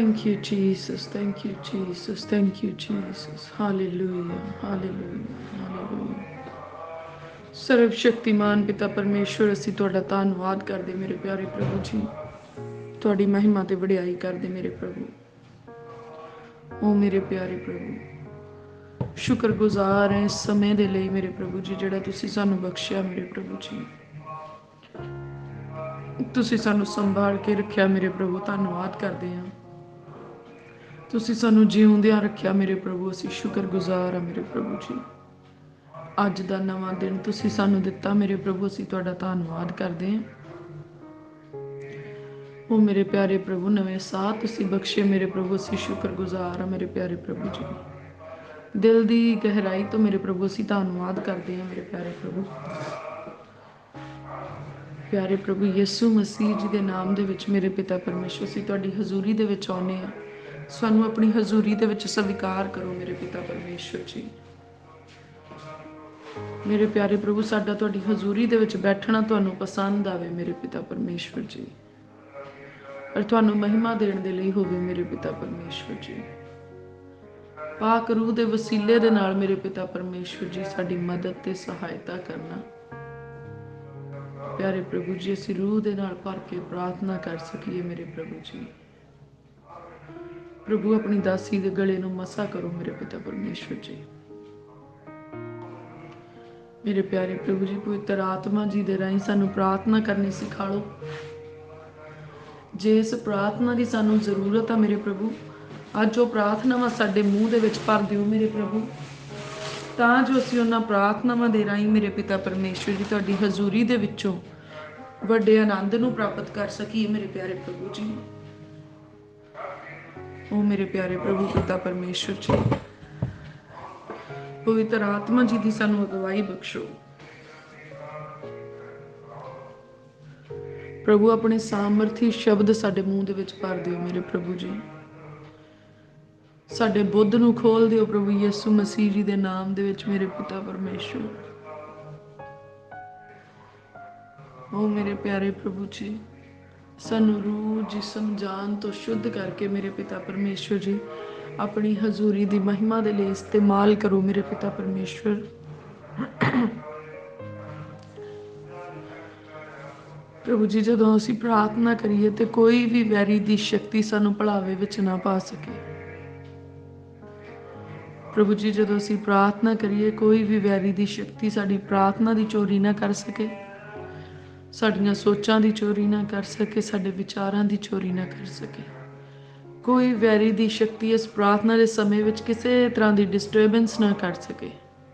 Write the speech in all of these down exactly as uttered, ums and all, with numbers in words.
Thank you, Jesus. Thank you, Jesus. Thank you, Jesus. Hallelujah. Hallelujah. Hallelujah. ਸਰਵ ਸ਼ਕਤੀਮਾਨ ਪਿਤਾ ਪਰਮੇਸ਼ਵਰ, ਅਸੀਂ ਤੁਹਾਡਾ ਧੰਨਵਾਦ ਕਰਦੇ ਮੇਰੇ ਪਿਆਰੇ ਪ੍ਰਭੂ ਜੀ। ਤੁਹਾਡੀ ਮਹਿਮਾ ਤੇ ਵਡਿਆਈ ਕਰਦੇ ਮੇਰੇ ਪ੍ਰਭੂ। ਉਹ ਮੇਰੇ ਪਿਆਰੇ ਪ੍ਰਭੂ, ਸ਼ੁਕਰਗੁਜ਼ਾਰ ਹੈ ਇਸ ਸਮੇਂ ਦੇ ਲਈ ਮੇਰੇ ਪ੍ਰਭੂ ਜੀ, ਜਿਹੜਾ ਤੁਸੀਂ ਸਾਨੂੰ ਬਖਸ਼ਿਆ ਮੇਰੇ ਪ੍ਰਭੂ ਜੀ। ਤੁਸੀਂ ਸਾਨੂੰ ਸੰਭਾਲ ਕੇ ਰੱਖਿਆ ਮੇਰੇ ਪ੍ਰਭੂ, ਧੰਨਵਾਦ ਕਰਦੇ ਹਾਂ। ਤੁਸੀਂ ਸਾਨੂੰ ਜਿਉਂਦਿਆਂ ਰੱਖਿਆ ਮੇਰੇ ਪ੍ਰਭੂ, ਅਸੀਂ ਸ਼ੁਕਰਗੁਜ਼ਾਰ ਹਾਂ ਮੇਰੇ ਪ੍ਰਭੂ ਜੀ। ਅੱਜ ਦਾ ਨਵਾਂ ਦਿਨ ਤੁਸੀਂ ਸਾਨੂੰ ਦਿੱਤਾ ਮੇਰੇ ਪ੍ਰਭੂ, ਅਸੀਂ ਤੁਹਾਡਾ ਧੰਨਵਾਦ ਕਰਦੇ ਹਾਂ। ਉਹ ਮੇਰੇ ਪਿਆਰੇ ਪ੍ਰਭੂ, ਨਵੇਂ ਸਾਹ ਤੁਸੀਂ ਬਖਸ਼ੇ ਮੇਰੇ ਪ੍ਰਭੂ, ਅਸੀਂ ਸ਼ੁਕਰਗੁਜ਼ਾਰ ਹਾਂ ਮੇਰੇ ਪਿਆਰੇ ਪ੍ਰਭੂ ਜੀ। ਦਿਲ ਦੀ ਗਹਿਰਾਈ ਤੋਂ ਮੇਰੇ ਪ੍ਰਭੂ ਅਸੀਂ ਧੰਨਵਾਦ ਕਰਦੇ ਹਾਂ ਮੇਰੇ ਪਿਆਰੇ ਪ੍ਰਭੂ। ਪਿਆਰੇ ਪ੍ਰਭੂ ਯਿਸੂ ਮਸੀਹ ਜੀ ਦੇ ਨਾਮ ਦੇ ਵਿੱਚ ਮੇਰੇ ਪਿਤਾ ਪਰਮੇਸ਼ਵਰ, ਅਸੀਂ ਤੁਹਾਡੀ ਹਜ਼ੂਰੀ ਦੇ ਵਿੱਚ ਆਉਂਦੇ ਹਾਂ। ਸਾਨੂੰ ਆਪਣੀ ਹਜ਼ੂਰੀ ਦੇ ਵਿੱਚ ਸਵੀਕਾਰ ਕਰੋ ਮੇਰੇ ਪਿਤਾ ਪਰਮੇਸ਼ਵਰ ਜੀ। ਮੇਰੇ ਪਿਆਰੇ ਪ੍ਰਭੂ, ਸਾਡਾ ਤੁਹਾਡੀ ਹਜ਼ੂਰੀ ਦੇ ਵਿੱਚ ਬੈਠਣਾ ਤੁਹਾਨੂੰ ਪਸੰਦ ਆਵੇ ਮੇਰੇ ਪਿਤਾ ਪਰਮੇਸ਼ਵਰ ਜੀ, ਪਰ ਤੁਹਾਨੂੰ ਮਹਿਮਾ ਦੇਣ ਦੇ ਲਈ ਹੋਵੇ ਮੇਰੇ ਪਿਤਾ ਪਰਮੇਸ਼ਵਰ ਜੀ। ਪਾਕ ਰੂਹ ਦੇ ਵਸੀਲੇ ਦੇ ਨਾਲ ਮੇਰੇ ਪਿਤਾ ਪਰਮੇਸ਼ਵਰ ਜੀ ਸਾਡੀ ਮਦਦ ਤੇ ਸਹਾਇਤਾ ਕਰਨਾ। ਪਿਆਰੇ ਪ੍ਰਭੂ ਜੀ, ਅਸੀਂ ਰੂਹ ਦੇ ਨਾਲ ਭਰ ਕੇ ਪ੍ਰਾਰਥਨਾ ਕਰ ਸਕੀਏ ਮੇਰੇ ਪ੍ਰਭੂ ਜੀ। ਪ੍ਰਭੂ ਆਪਣੀ ਦਾਸੀ ਦੇ ਗਲੇ ਨੂੰ ਮਸਾ ਕਰੋ ਮੇਰੇ ਪਿਤਾ ਪਰਮੇਸ਼ਵਰ ਜੀ। ਮੇਰੇ ਪਿਆਰੇ ਪ੍ਰਭੂ ਜੀ, ਪਵਿੱਤਰ ਆਤਮਾ ਜੀ ਦੇ ਰਾਹੀਂ ਸਾਨੂੰ ਪ੍ਰਾਰਥਨਾ ਕਰਨੀ ਸਿਖਾ ਲਓ। ਜੇ ਇਸ ਪ੍ਰਾਰਥਨਾ ਦੀ ਸਾਨੂੰ ਜ਼ਰੂਰਤ ਆ ਮੇਰੇ ਪ੍ਰਭੂ, ਅੱਜ ਉਹ ਪ੍ਰਾਰਥਨਾਵਾਂ ਸਾਡੇ ਮੂੰਹ ਦੇ ਵਿੱਚ ਭਰ ਦਿਓ ਮੇਰੇ ਪ੍ਰਭੂ, ਤਾਂ ਜੋ ਅਸੀਂ ਉਹਨਾਂ ਪ੍ਰਾਰਥਨਾਵਾਂ ਦੇ ਰਾਹੀਂ ਮੇਰੇ ਪਿਤਾ ਪਰਮੇਸ਼ਵਰ ਜੀ ਤੁਹਾਡੀ ਹਜ਼ੂਰੀ ਦੇ ਵਿੱਚੋਂ ਵੱਡੇ ਆਨੰਦ ਨੂੰ ਪ੍ਰਾਪਤ ਕਰ ਸਕੀਏ ਮੇਰੇ ਪਿਆਰੇ ਪ੍ਰਭੂ ਜੀ। ਉਹ ਮੇਰੇ ਪਿਆਰੇ ਪ੍ਰਭੂ ਪਿਤਾ ਪਰਮੇਸ਼ਵਰ ਜੀ, ਪਵਿੱਤਰ ਆਤਮਾ ਜੀ ਦੀ ਸਾਨੂੰ ਅਗਵਾਈ ਬਖਸ਼ੋ। ਪ੍ਰਭੂ ਆਪਣੇ ਸਾਮਰਥੀ ਸ਼ਬਦ ਸਾਡੇ ਮੂੰਹ ਦੇ ਵਿੱਚ ਭਰ ਦਿਓ ਮੇਰੇ ਪ੍ਰਭੂ ਜੀ। ਸਾਡੇ ਬੁੱਧ ਨੂੰ ਖੋਲ ਦਿਓ ਪ੍ਰਭੂ ਯਿਸੂ ਮਸੀਹ ਜੀ ਦੇ ਨਾਮ ਦੇ ਵਿੱਚ ਮੇਰੇ ਪਿਤਾ ਪਰਮੇਸ਼ਵਰ। ਉਹ ਮੇਰੇ ਪਿਆਰੇ ਪ੍ਰਭੂ ਜੀ, ਸਾਨੂੰ ਰੂਹ ਜਿਸਮ ਜਾਨ ਤੋਂ ਸ਼ੁੱਧ ਕਰਕੇ ਮੇਰੇ ਪਿਤਾ ਪਰਮੇਸ਼ਵਰ ਜੀ ਆਪਣੀ ਹਜ਼ੂਰੀ ਦੀ ਮਹਿਮਾ ਦੇ ਲਈ ਇਸਤੇਮਾਲ ਕਰੋ ਮੇਰੇ ਪਿਤਾ ਪਰਮੇਸ਼ਵਰ। ਪ੍ਰਭੂ ਜੀ, ਜਦੋਂ ਅਸੀਂ ਪ੍ਰਾਰਥਨਾ ਕਰੀਏ ਤੇ ਕੋਈ ਵੀ ਵੈਰੀ ਦੀ ਸ਼ਕਤੀ ਸਾਨੂੰ ਭੁਲਾਵੇ ਵਿੱਚ ਨਾ ਪਾ ਸਕੇ। ਪ੍ਰਭੂ ਜੀ, ਜਦੋਂ ਅਸੀਂ ਪ੍ਰਾਰਥਨਾ ਕਰੀਏ ਕੋਈ ਵੀ ਵੈਰੀ ਦੀ ਸ਼ਕਤੀ ਸਾਡੀ ਪ੍ਰਾਰਥਨਾ ਦੀ ਚੋਰੀ ਨਾ ਕਰ ਸਕੇ, ਸਾਡੀਆਂ ਸੋਚਾਂ ਦੀ ਚੋਰੀ ਨਾ ਕਰ ਸਕੇ, ਸਾਡੇ ਵਿਚਾਰਾਂ ਦੀ ਚੋਰੀ ਨਾ ਕਰ ਸਕੇ। ਕੋਈ ਵੈਰੀ ਦੀ ਸ਼ਕਤੀ ਇਸ ਪ੍ਰਾਰਥਨਾ ਦੇ ਸਮੇਂ ਵਿੱਚ ਕਿਸੇ ਤਰ੍ਹਾਂ ਦੀ ਡਿਸਟਰਬੈਂਸ ਨਾ ਕਰ ਸਕੇ।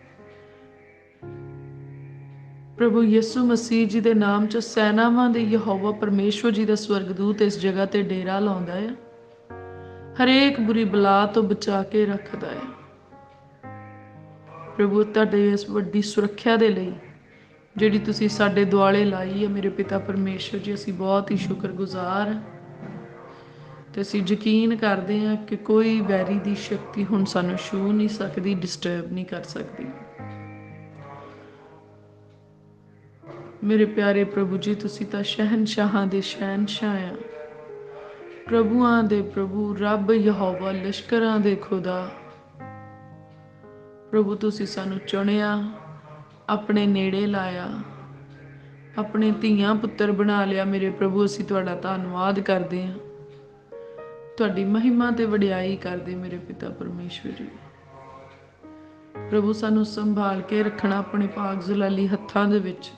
ਪ੍ਰਭੂ ਯਿਸੂ ਮਸੀਹ ਜੀ ਦੇ ਨਾਮ 'ਚ ਸੈਨਾਵਾਂ ਦੇ ਯਹੋਵਾ ਪਰਮੇਸ਼ਵਰ ਜੀ ਦਾ ਸਵਰਗਦੂਤ ਇਸ ਜਗ੍ਹਾ ਤੇ ਡੇਰਾ ਲਾਉਂਦਾ ਹੈ, ਹਰੇਕ ਬੁਰੀ ਬਲਾ ਤੋਂ ਬਚਾ ਕੇ ਰੱਖਦਾ ਹੈ। ਪ੍ਰਭੂ ਤੁਹਾਡੇ ਇਸ ਵੱਡੀ ਸੁਰੱਖਿਆ ਦੇ ਲਈ ਜਿਹੜੀ ਤੁਸੀਂ ਸਾਡੇ ਦੁਆਲੇ ਲਾਈ ਹੈ ਮੇਰੇ ਪਿਤਾ ਪਰਮੇਸ਼ਵਰ ਜੀ, ਅਸੀਂ ਬਹੁਤ ਹੀ ਸ਼ੁਕਰਗੁਜ਼ਾਰ ਹਾਂ ਤੇ ਅਸੀਂ ਯਕੀਨ ਕਰਦੇ ਹਾਂ ਕਿ ਕੋਈ ਵੈਰੀ ਦੀ ਸ਼ਕਤੀ ਹੁਣ ਸਾਨੂੰ ਛੂਹ ਨਹੀਂ ਸਕਦੀ, ਡਿਸਟਰਬ ਨਹੀਂ ਕਰ ਸਕਦੀ। ਮੇਰੇ ਪਿਆਰੇ ਪ੍ਰਭੂ ਜੀ, ਤੁਸੀਂ ਤਾਂ ਸ਼ਹਿਨਸ਼ਾਹਾਂ ਦੇ ਸ਼ਹਿਨਸ਼ਾਹ ਆ, ਪ੍ਰਭੂਆਂ ਦੇ ਪ੍ਰਭੂ, ਰੱਬ ਯਹੋਵਾ, ਲਸ਼ਕਰਾਂ ਦੇ ਖੁਦਾ। ਪ੍ਰਭੂ ਤੁਸੀਂ ਸਾਨੂੰ ਚੁਣਿਆ, ਆਪਣੇ ਨੇੜੇ ਲਾਇਆ, ਆਪਣੇ ਧੀਆਂ ਪੁੱਤਰ ਬਣਾ ਲਿਆ ਮੇਰੇ ਪ੍ਰਭੂ। ਅਸੀਂ ਤੁਹਾਡਾ ਧੰਨਵਾਦ ਕਰਦੇ ਹਾਂ, ਤੁਹਾਡੀ ਮਹਿਮਾ ਤੇ ਵਡਿਆਈ ਕਰਦੇ ਮੇਰੇ ਪਿਤਾ ਪਰਮੇਸ਼ਵਰ ਜੀ। ਪ੍ਰਭੂ ਸਾਨੂੰ ਸੰਭਾਲ ਕੇ ਰੱਖਣਾ ਆਪਣੇ ਪਾਕ ਜਲਾਲੀ ਹੱਥਾਂ ਦੇ ਵਿੱਚ।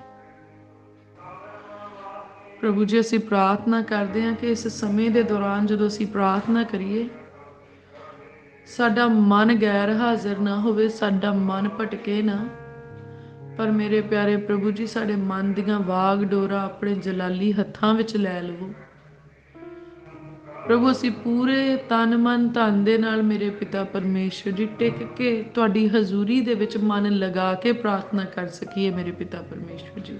ਪ੍ਰਭੂ ਜੀ, ਅਸੀਂ ਪ੍ਰਾਰਥਨਾ ਕਰਦੇ ਹਾਂ ਕਿ ਇਸ ਸਮੇਂ ਦੇ ਦੌਰਾਨ ਜਦੋਂ ਅਸੀਂ ਪ੍ਰਾਰਥਨਾ ਕਰੀਏ ਸਾਡਾ ਮਨ ਗੈਰ ਹਾਜ਼ਰ ਨਾ ਹੋਵੇ, ਸਾਡਾ ਮਨ ਭਟਕੇ ਨਾ, ਪਰ ਮੇਰੇ ਪਿਆਰੇ ਪ੍ਰਭੂ ਜੀ ਸਾਡੇ ਮਨ ਦੀਆਂ ਵਾਗ ਡੋਰਾ ਆਪਣੇ ਜਲਾਲੀ ਹੱਥਾਂ ਵਿੱਚ ਲੈ ਲਵੋ। ਪ੍ਰਭੂ ਅਸੀਂ ਪੂਰੇ ਤਨ ਮਨ ਧਨ ਦੇ ਨਾਲ ਮੇਰੇ ਪਿਤਾ ਪਰਮੇਸ਼ਵਰ ਜੀ ਟਿਕ ਕੇ ਤੁਹਾਡੀ ਹਜ਼ੂਰੀ ਦੇ ਵਿੱਚ ਮਨ ਲਗਾ ਕੇ ਪ੍ਰਾਰਥਨਾ ਕਰ ਸਕੀਏ ਮੇਰੇ ਪਿਤਾ ਪਰਮੇਸ਼ਵਰ ਜੀ।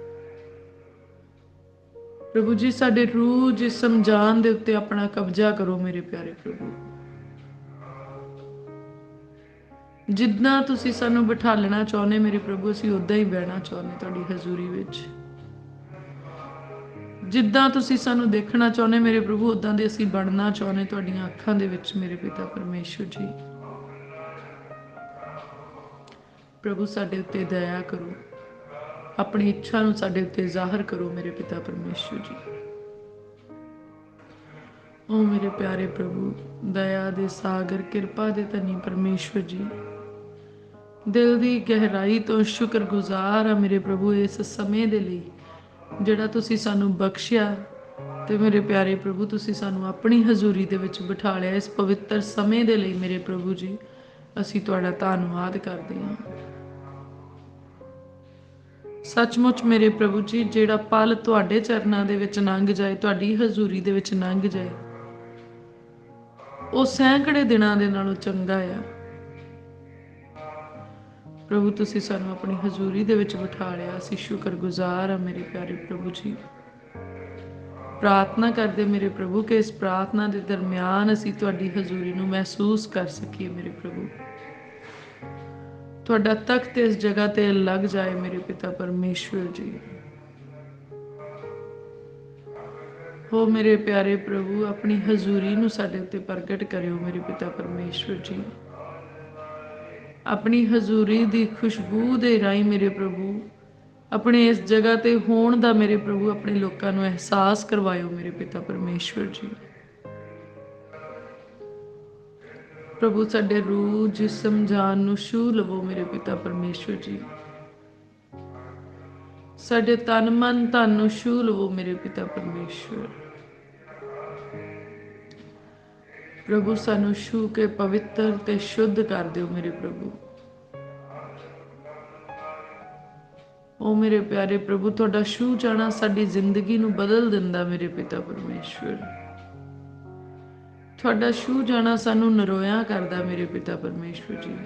ਪ੍ਰਭੂ ਜੀ ਸਾਡੇ ਰੂਹ ਜਿਸਮ ਜਾਨ ਦੇ ਉੱਤੇ ਆਪਣਾ ਕਬਜ਼ਾ ਕਰੋ ਮੇਰੇ ਪਿਆਰੇ ਪ੍ਰਭੂ। ਜਿੱਦਾਂ ਤੁਸੀਂ ਸਾਨੂੰ ਬਿਠਾਲਣਾ ਚਾਹੁੰਦੇ ਮੇਰੇ ਪ੍ਰਭੂ, ਅਸੀਂ ਉੱਦਾਂ ਹੀ ਬਹਿਣਾ ਚਾਹੁੰਦੇ ਤੁਹਾਡੀ ਹਜ਼ੂਰੀ ਵਿੱਚ। ਜਿੱਦਾਂ ਤੁਸੀਂ ਸਾਨੂੰ ਦੇਖਣਾ ਚਾਹੁੰਦੇ ਮੇਰੇ ਪ੍ਰਭੂ, ਉਦਾਂ ਦੇ ਅਸੀਂ ਬਣਨਾ ਚਾਹੁੰਦੇ ਤੁਹਾਡੀਆਂ ਅੱਖਾਂ ਦੇ ਵਿੱਚ ਮੇਰੇ ਪਿਤਾ ਪਰਮੇਸ਼ਵਰ ਜੀ। ਪ੍ਰਭੂ ਸਾਡੇ ਉੱਤੇ ਦਇਆ ਕਰੋ, ਆਪਣੀ ਇੱਛਾ ਨੂੰ ਸਾਡੇ ਉੱਤੇ ਜ਼ਾਹਰ ਕਰੋ ਮੇਰੇ ਪਿਤਾ ਪਰਮੇਸ਼ਵਰ ਜੀ। ਓ ਮੇਰੇ ਪਿਆਰੇ ਪ੍ਰਭੂ, ਦਇਆ ਦੇ ਸਾਗਰ, ਕਿਰਪਾ ਦੇ ਧਨੀ ਪਰਮੇਸ਼ਵਰ ਜੀ, ਦਿਲ ਦੀ ਗਹਿਰਾਈ ਤੋਂ ਸ਼ੁਕਰਗੁਜ਼ਾਰ ਆ ਮੇਰੇ ਪ੍ਰਭੂ ਇਸ ਸਮੇਂ ਦੇ ਲਈ ਜਿਹੜਾ ਤੁਸੀਂ ਸਾਨੂੰ ਬਖਸ਼ਿਆ। ਤੇ ਮੇਰੇ ਪਿਆਰੇ ਪ੍ਰਭੂ, ਤੁਸੀਂ ਸਾਨੂੰ ਆਪਣੀ ਹਜ਼ੂਰੀ ਦੇ ਵਿੱਚ ਬਿਠਾ ਲਿਆ ਇਸ ਪਵਿੱਤਰ ਸਮੇਂ ਦੇ ਲਈ ਮੇਰੇ ਪ੍ਰਭੂ ਜੀ, ਅਸੀਂ ਤੁਹਾਡਾ ਧੰਨਵਾਦ ਕਰਦੇ ਹਾਂ। ਸੱਚਮੁੱਚ ਮੇਰੇ ਪ੍ਰਭੂ ਜੀ, ਜਿਹੜਾ ਪਲ ਤੁਹਾਡੇ ਚਰਨਾਂ ਦੇ ਵਿੱਚ ਲੰਘ ਜਾਏ, ਤੁਹਾਡੀ ਹਜ਼ੂਰੀ ਦੇ ਵਿੱਚ ਲੰਘ ਜਾਏ, ਉਹ ਸੈਂਕੜੇ ਦਿਨਾਂ ਦੇ ਨਾਲੋਂ ਚੰਗਾ ਆ। ਪ੍ਰਭੂ ਤੁਸੀਂ ਸਾਨੂੰ ਆਪਣੀ ਹਜ਼ੂਰੀ ਦੇ ਵਿੱਚ ਬਿਠਾ ਲਿਆ, ਅਸੀਂ ਸ਼ੁਕਰਗੁਜ਼ਾਰ ਹਾਂ ਮੇਰੇ ਪਿਆਰੇ ਪ੍ਰਭੂ ਜੀ। ਪ੍ਰਾਰਥਨਾ ਕਰਦੇ ਮੇਰੇ ਪ੍ਰਭੂ ਕਿ ਇਸ ਪ੍ਰਾਰਥਨਾ ਦੇ ਦਰਮਿਆਨ ਅਸੀਂ ਤੁਹਾਡੀ ਹਜ਼ੂਰੀ ਨੂੰ ਮਹਿਸੂਸ ਕਰ ਸਕੀਏ ਮੇਰੇ ਪ੍ਰਭੂ। ਤੁਹਾਡਾ ਤਖਤ ਇਸ ਜਗ੍ਹਾ ਤੇ ਲੱਗ ਜਾਏ ਮੇਰੇ ਪਿਤਾ ਪਰਮੇਸ਼ਵਰ ਜੀ। ਹੋ ਮੇਰੇ ਪਿਆਰੇ ਪ੍ਰਭੂ, ਆਪਣੀ ਹਜ਼ੂਰੀ ਨੂੰ ਸਾਡੇ ਉੱਤੇ ਪ੍ਰਗਟ ਕਰਿਓ ਮੇਰੇ ਪਿਤਾ ਪਰਮੇਸ਼ਵਰ ਜੀ। ਆਪਣੀ ਹਜ਼ੂਰੀ ਦੀ ਖੁਸ਼ਬੂ ਦੇ ਰਾਹੀਂ ਮੇਰੇ ਪ੍ਰਭੂ ਆਪਣੇ ਇਸ ਜਗ੍ਹਾ ਤੇ ਹੋਣ ਦਾ ਮੇਰੇ ਪ੍ਰਭੂ ਆਪਣੇ ਲੋਕਾਂ ਨੂੰ ਅਹਿਸਾਸ ਕਰਵਾਇਓ ਮੇਰੇ ਪਿਤਾ ਪਰਮੇਸ਼ਵਰ ਜੀ। ਪ੍ਰਭੂ ਸਾਡੇ ਰੂਹ, ਜਿਸਮ, ਜਾਨ ਨੂੰ ਛੂਹ ਲਵੋ ਮੇਰੇ ਪਿਤਾ ਪਰਮੇਸ਼ਵਰ ਜੀ। ਸਾਡੇ ਤਨ, ਮਨ, ਧਨ ਨੂੰ ਛੂਹ ਲਵੋ ਮੇਰੇ ਪਿਤਾ ਪਰਮੇਸ਼ਵਰ। ਪ੍ਰਭੂ ਸਾਨੂੰ ਛੂਹ ਕੇ ਪਵਿੱਤਰ ਤੇ ਸ਼ੁੱਧ ਕਰ ਦਿਓ ਮੇਰੇ ਪ੍ਰਭੂ। ਓ ਮੇਰੇ ਪਿਆਰੇ ਪ੍ਰਭੂ, ਤੁਹਾਡਾ ਛੂਹ ਜਾਣਾ ਸਾਡੀ ਜ਼ਿੰਦਗੀ ਨੂੰ ਬਦਲ ਦਿੰਦਾ ਮੇਰੇ ਪਿਤਾ ਪਰਮੇਸ਼ਵਰ। ਤੁਹਾਡਾ ਛੂਹ ਜਾਣਾ ਸਾਨੂੰ ਨਰੋਇਆ ਕਰਦਾ ਮੇਰੇ ਪਿਤਾ ਪਰਮੇਸ਼ਵਰ ਜੀ।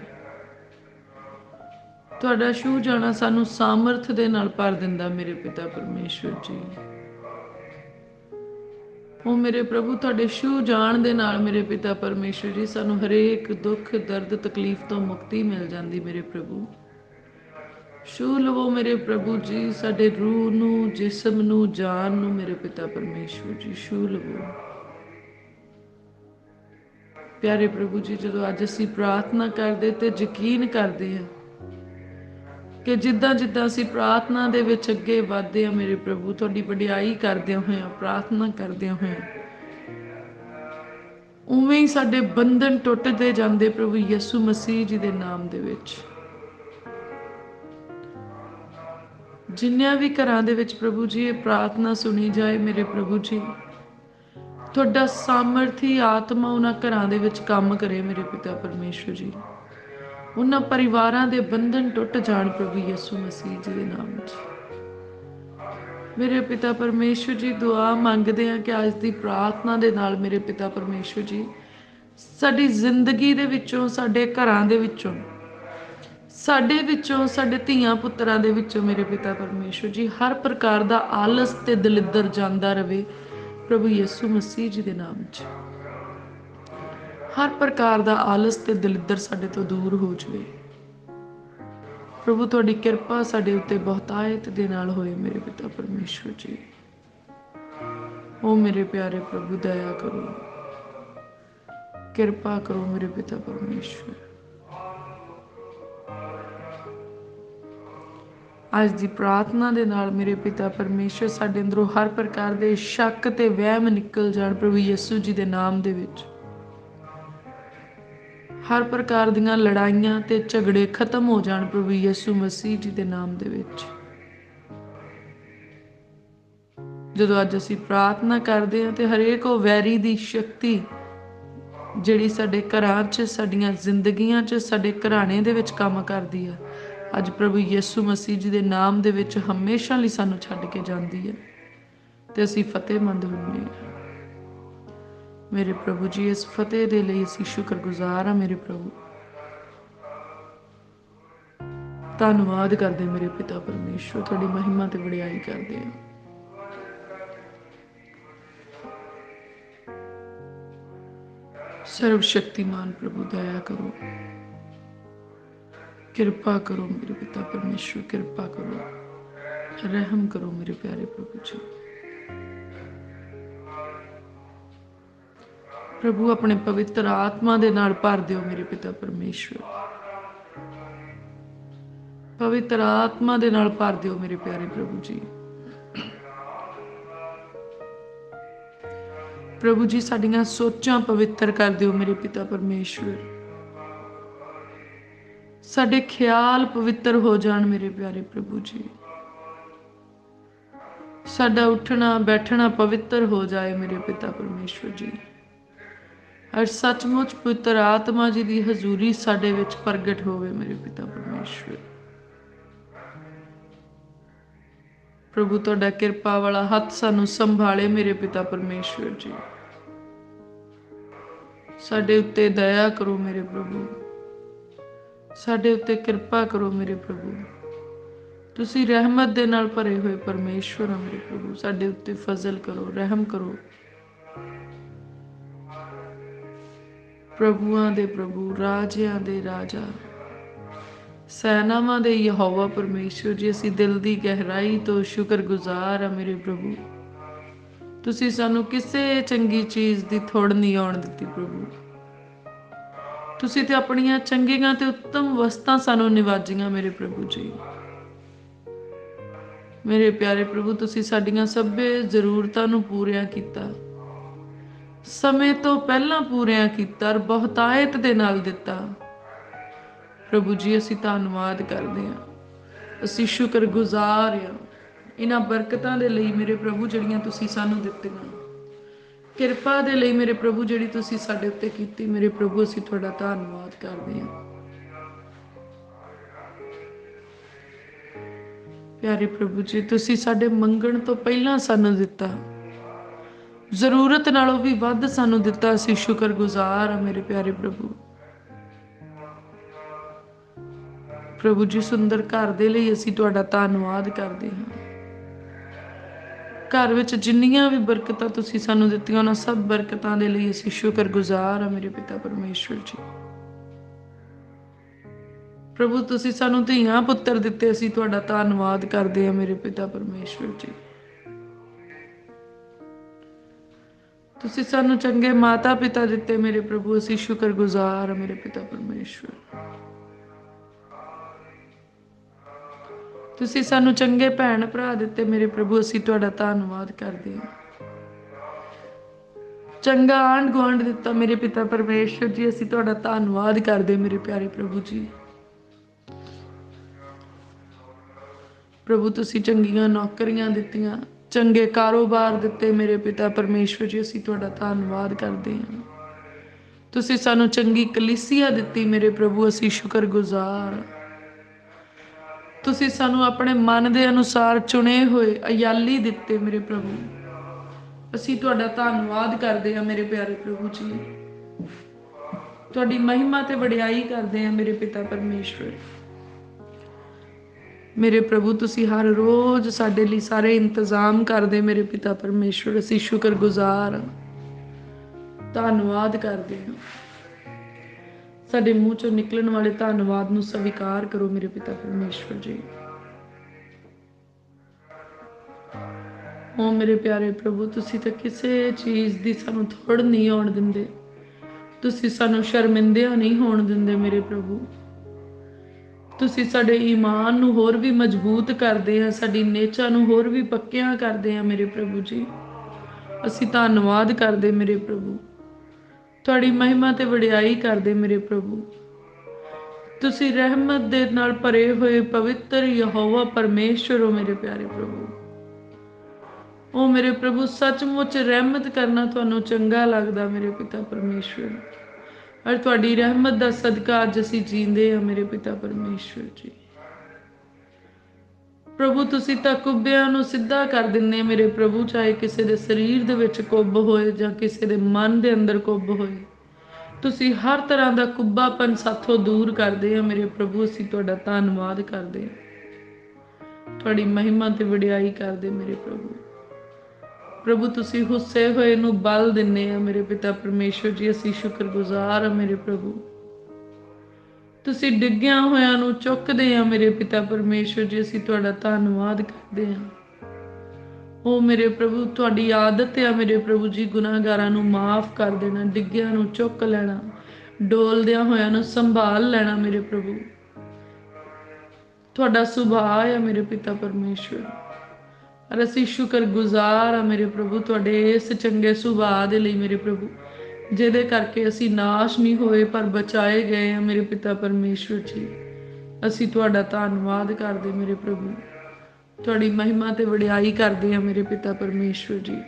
ਤੁਹਾਡਾ ਛੂਹ ਜਾਣਾ ਸਾਨੂੰ ਸਾਮਰਥ ਦੇ ਨਾਲ ਭਰ ਦਿੰਦਾ ਮੇਰੇ ਪਿਤਾ ਪਰਮੇਸ਼ਵਰ ਜੀ। ਓ ਮੇਰੇ ਪ੍ਰਭੂ, ਤੁਹਾਡੇ ਛੂਹ ਜਾਣ ਦੇ ਨਾਲ ਮੇਰੇ ਪਿਤਾ ਪਰਮੇਸ਼ਵਰ ਜੀ ਸਾਨੂੰ ਹਰੇਕ ਦੁੱਖ, ਦਰਦ, ਤਕਲੀਫ ਤੋਂ ਮੁਕਤੀ ਮਿਲ ਜਾਂਦੀ ਮੇਰੇ ਪ੍ਰਭੂ। ਛੂਹ ਲਵੋ ਮੇਰੇ ਪ੍ਰਭੂ ਜੀ ਸਾਡੇ ਰੂਹ ਨੂੰ, ਜਿਸਮ ਨੂੰ, ਜਾਨ ਨੂੰ ਮੇਰੇ ਪਿਤਾ ਪਰਮੇਸ਼ਵਰ ਜੀ, ਛੂਹ ਲਵੋ। ਪਿਆਰੇ ਪ੍ਰਭੂ ਜੀ, ਜਦੋਂ ਅੱਜ ਅਸੀਂ ਪ੍ਰਾਰਥਨਾ ਕਰਦੇ ਤੇ ਯਕੀਨ ਕਰਦੇ ਹਾਂ ਕਿ ਜਿੱਦਾਂ ਜਿੱਦਾਂ ਅਸੀਂ ਪ੍ਰਾਰਥਨਾ ਦੇ ਵਿੱਚ ਅੱਗੇ ਵਧਦੇ ਹਾਂ ਮੇਰੇ ਪ੍ਰਭੂ, ਤੁਹਾਡੀ ਵਡਿਆਈ ਕਰਦਿਆਂ ਹੋਇਆਂ, ਪ੍ਰਾਰਥਨਾ ਕਰਦਿਆਂ ਹੋਇਆਂ, ਉਵੇਂ ਹੀ ਸਾਡੇ ਬੰਧਨ ਟੁੱਟਦੇ ਜਾਂਦੇ ਪ੍ਰਭੂ ਯਿਸੂ ਮਸੀਹ ਜੀ ਦੇ ਨਾਮ ਦੇ ਵਿੱਚ। ਜਿੰਨਿਆਂ ਵੀ ਘਰਾਂ ਦੇ ਵਿੱਚ ਪ੍ਰਭੂ ਜੀ ਇਹ ਪ੍ਰਾਰਥਨਾ ਸੁਣੀ ਜਾਏ ਮੇਰੇ ਪ੍ਰਭੂ ਜੀ, ਤੁਹਾਡਾ ਸਾਮਰਥੀ ਆਤਮਾ ਉਹਨਾਂ ਘਰਾਂ ਦੇ ਵਿੱਚ ਕੰਮ ਕਰੇ ਮੇਰੇ ਪਿਤਾ ਪਰਮੇਸ਼ਵਰ ਜੀ। ਉਹਨਾਂ ਪਰਿਵਾਰਾਂ ਦੇ ਬੰਧਨ ਟੁੱਟ ਜਾਣ ਪ੍ਰਭੂ ਯਿਸੂ ਮਸੀਹ ਜੀ ਦੇ ਨਾਮ ਵਿੱਚ। ਮੇਰੇ ਪਿਤਾ ਪਰਮੇਸ਼ਵਰ ਜੀ, ਦੁਆ ਮੰਗਦੇ ਹਾਂ ਕਿ ਅੱਜ ਦੀ ਪ੍ਰਾਰਥਨਾ ਦੇ ਨਾਲ ਮੇਰੇ ਪਿਤਾ ਪਰਮੇਸ਼ਵਰ ਜੀ ਸਾਡੀ ਜ਼ਿੰਦਗੀ ਦੇ ਵਿੱਚੋਂ, ਸਾਡੇ ਘਰਾਂ ਦੇ ਵਿੱਚੋਂ, ਸਾਡੇ ਵਿੱਚੋਂ, ਸਾਡੇ ਧੀਆਂ ਪੁੱਤਰਾਂ ਦੇ ਵਿੱਚੋਂ ਮੇਰੇ ਪਿਤਾ ਪਰਮੇਸ਼ਵਰ ਜੀ ਹਰ ਪ੍ਰਕਾਰ ਦਾ ਆਲਸ ਤੇ ਦਲਿੱਦਰ ਜਾਂਦਾ ਰਵੇ ਪ੍ਰਭੂ ਯਿਸੂ ਮਸੀਹ ਜੀ ਦੇ ਨਾਮ 'ਚ। ਹਰ ਪ੍ਰਕਾਰ ਦਾ ਆਲਸ ਤੇ ਦਲਿੱਦਰ ਸਾਡੇ ਤੋਂ ਦੂਰ ਹੋ ਜਾਵੇ ਪ੍ਰਭੂ। ਤੁਹਾਡੀ ਕਿਰਪਾ ਸਾਡੇ ਉੱਤੇ ਬਹੁਤਾਇਤ ਦੇ ਨਾਲ ਹੋਏ ਮੇਰੇ ਪਿਤਾ ਪਰਮੇਸ਼ਵਰ ਜੀ। ਓ ਮੇਰੇ ਪਿਆਰੇ ਪ੍ਰਭੂ, ਦਇਆ ਕਰੋ, ਕਿਰਪਾ ਕਰੋ ਮੇਰੇ ਪਿਤਾ ਪਰਮੇਸ਼ਵਰ। ਅੱਜ ਦੀ ਪ੍ਰਾਰਥਨਾ ਦੇ ਨਾਲ ਮੇਰੇ ਪਿਤਾ ਪਰਮੇਸ਼ਵਰ ਸਾਡੇ ਅੰਦਰੋਂ ਹਰ ਪ੍ਰਕਾਰ ਦੇ ਸ਼ੱਕ ਤੇ ਵਹਿਮ ਨਿਕਲ ਜਾਣ ਪ੍ਰਭੂ ਯਿਸੂ ਜੀ ਦੇ ਨਾਮ ਦੇ ਵਿੱਚ। ਹਰ ਪ੍ਰਕਾਰ ਦੀਆਂ ਲੜਾਈਆਂ ਤੇ ਝਗੜੇ ਖਤਮ ਹੋ ਜਾਣ ਪ੍ਰਭੂ ਯਿਸੂ ਮਸੀਹ ਜੀ ਦੇ ਨਾਮ ਦੇ ਵਿੱਚ। ਜਦੋਂ ਅੱਜ ਅਸੀਂ ਪ੍ਰਾਰਥਨਾ ਕਰਦੇ ਹਾਂ ਤੇ ਹਰੇਕ ਉਹ ਵੈਰੀ ਦੀ ਸ਼ਕਤੀ ਜਿਹੜੀ ਸਾਡੇ ਘਰਾਂ 'ਚ, ਸਾਡੀਆਂ ਜ਼ਿੰਦਗੀਆਂ 'ਚ, ਸਾਡੇ ਘਰਾਣੇ ਦੇ ਵਿੱਚ ਕੰਮ ਕਰਦੀ ਆ, ਅੱਜ ਪ੍ਰਭੂ ਯਿਸੂ ਮਸੀਹ ਜੀ ਦੇ ਨਾਮ ਦੇ ਵਿੱਚ ਹਮੇਸ਼ਾ ਲਈ ਸਾਨੂੰ ਛੱਡ ਕੇ ਜਾਂਦੀ ਹੈ ਤੇ ਅਸੀਂ ਫਤਿਹਮੰਦ ਹੁੰਦੇ ਹਾਂ ਮੇਰੇ ਪ੍ਰਭੂ ਜੀ। ਇਸ ਫਤਿਹ ਦੇ ਲਈ ਅਸੀਂ ਸ਼ੁਕਰਗੁਜ਼ਾਰ ਹਾਂ ਮੇਰੇ ਪ੍ਰਭੂ। ਧੰਨਵਾਦ ਕਰਦੇ ਮੇਰੇ ਪਿਤਾ ਪਰਮੇਸ਼ਵਰ, ਤੁਹਾਡੀ ਮਹਿਮਾ ਤੇ ਵਡਿਆਈ ਕਰਦੇ ਹਾਂ। ਸਰਵ ਸ਼ਕਤੀਮਾਨ ਪ੍ਰਭੂ, ਦਇਆ ਕਰੋ, ਕਿਰਪਾ ਕਰੋ ਮੇਰੇ ਪਿਤਾ ਪਰਮੇਸ਼ਵਰ, ਕਿਰਪਾ ਕਰੋ, ਰਹਿਮ ਕਰੋ ਮੇਰੇ ਪਿਆਰੇ ਪ੍ਰਭੂ ਜੀ। प्रभु अपने पवित्र आत्मा दे नाल भर दिओ मेरे पिता परमेश्वर, पवित्र आत्मा दे नाल भर दिओ मेरे प्यारे प्रभु जी। प्रभु जी साडियां सोचां पवित्र कर दिओ मेरे पिता परमेश्वर, साडे ख्याल पवित्र हो जान मेरे प्यारे प्रभु जी। साडा उठना बैठना पवित्र हो जाए मेरे पिता परमेश्वर जी। और सचमुच पवित्र आत्मा जी की हजूरी साडे विच प्रगट होवे मेरे पिता परमेश्वर। प्रभु तुहाडा किरपा वाला हथ सानू संभाले मेरे पिता परमेश्वर जी। साडे उत्ते दया करो मेरे प्रभु, साडे उत्ते किरपा करो मेरे प्रभु। तुसी रहमत दे नाल भरे हुए परमेश्वर हो मेरे प्रभु, साडे उत्ते फजल करो, रहम करो। प्रभुआं दे प्रभु, राजियां दे राजा, सैनावां दे यहोवा परमेश्वर जी, असीं दिल दी गहराई तो शुक्रगुजार आ मेरे प्रभु। तुसी सानू किसे चंगी चीज़ दी थोड़ नहीं आउण दित्ती प्रभु। तुसी ते अपणियां चंगीआं ते उत्तम वस्तां सानू निवाजियां मेरे प्रभु जी। मेरे प्यारे प्रभु, तुसी साडियां सभे जरूरतां नू पूरियां कीता, समय तो पहलां पूरियां कीता और बहुतायत दे नाल दिता। प्रभु जी असीं धन्नवाद करदे हां, असीं शुक्रगुजार हां इन्हां बरकतां दे लई मेरे प्रभु जिहड़ियां तुसीं सानू दित्तियां, किरपा दे लई मेरे प्रभु जिहड़ी तुसीं साडे उत्ते कीती। मेरे प्रभु असीं तुहाडा धन्नवाद करदे हां। प्यारे प्रभु जी, तुसीं साडे मंगण तो पहलां सानू दिता, जरूरत नालों भी वध सानू दिता। असीं शुक्रगुजार हां मेरे प्यारे प्रभु। प्रभु जी सुंदर घर दे लई असीं तुहाडा धन्नवाद करदे हां। घर विच जिन्नियां भी बरकतां तुसीं सानू दित्तियां, उन्हां सब बरकतां दे लई असीं शुक्रगुजार हां मेरे पिता परमेश्वर जी। प्रभु तुसीं सानू धीआं पुत्तर दित्ते, असीं तुहाडा धन्नवाद करदे हां मेरे पिता परमेश्वर जी। तुसीं सानू चंगे माता पिता दित्ते मेरे प्रभु, असीं शुक्रगुजार हां मेरे पिता परमेश्वर। तुसीं सानू चंगे भैण भरा दित्ते मेरे प्रभु, असीं तुहाडा धन्नवाद करदे हां। चंगा आंढ गुआंढ दिता मेरे पिता परमेश्वर जी, असीं तुहाडा धन्नवाद करदे मेरे प्यारे प्रभु जी। प्रभु तुसीं चंगियां नौकरियां दित्तियां, चंगे कारोबार दिते मेरे पिता परमेश्वर जी, असीं तुहाडा धन्नवाद करदे हां। तुसीं सानू चंगी कलीसिया दित्ती मेरे प्रभु, असीं शुक्रगुजार हां। तुसीं सानू अपने मन दे अनुसार चुने हुए अयाली दिते मेरे प्रभु, असीं तुहाडा धन्नवाद करदे हां मेरे प्यारे प्रभु जी। तुहाडी महिमा ते वडियाई करदे हां मेरे पिता परमेश्वर। मेरे प्रभु तुसीं हर रोज़ साडे लई सारे इंतजाम करदे मेरे पिता परमेश्वर, असीं शुक्रगुजार हां, धन्नवाद करदे हां। साडे मूँह चों निकलण वाले धन्नवाद नूं स्वीकार करो मेरे पिता परमेश्वर जी। ओ मेरे प्यारे प्रभु, तुसीं तां किसे चीज़ दी सानू थोड़ नहीं आउण दिंदे, तुसीं सानू शर्मिंदिया नहीं होण दिंदे मेरे प्रभु। तुसीं साडे ईमान नूं होर भी मजबूत करदे आ, साडी नेचां नूं होर भी पक्कियां करदे आ मेरे प्रभु जी। असीं धन्नवाद करदे मेरे प्रभु, तुहाडी महिमा ते वडियाई करदे मेरे प्रभु। तुसीं रहमत दे नाल भरे होए पवित्र यहोवा परमेश्वर हो मेरे प्यारे प्रभु। ओ मेरे प्रभु, सचमुच रहमत करना तुहानू चंगा लगदा मेरे पिता परमेश्वर, और तुहाडी रहमत दा सदका अज असीं जींदे आ मेरे पिता परमेश्वर जी। प्रभु तुसीं तां कुब्बियां नूं सिद्धा कर दिंदे मेरे प्रभु, चाहे किसी दे शरीर दे विच कुब्ब होए जां किसी दे मन दे अंदर कुब्ब होए, तुसीं हर तरह दा कुब्बापन साथों दूर करदे आ मेरे प्रभु। असीं तुहाडा धन्नवाद करदे आ, तुहाडी महिमा ते वडियाई करदे मेरे प्रभु। प्रभु तुसीं हुस्से होए नूं बल दिंदे आ मेरे पिता परमेश्वर जी, असीं शुक्रगुजार आ मेरे प्रभु। तुसीं डिग्गियां होइआं नूं चुकदे आ मेरे पिता परमेश्वर जी, असीं तुहाडा धन्नवाद करदे आ। ओ मेरे प्रभु, तुहाडी आदत है मेरे प्रभु जी गुनाहगारां नूं माफ़ कर देना, डिग्गियां नूं चुक लैना, डोलदियां होइआं नूं संभाल लैना मेरे प्रभु। तुहाडा सुभाਅ है मेरे पिता परमेश्वर, और असीं शुक्रगुजार हाँ मेरे प्रभु तुहाडे इस चंगे सुभाਅ दे लई मेरे प्रभु, जिहदे करके असीं नाश नहीं होए पर बचाए गए हैं मेरे पिता परमेश्वर जी। असीं तुहाडा धन्नवाद करदे मेरे प्रभु, तुहाडी महिमा ते वडियाई करदे हैं मेरे पिता परमेश्वर जी।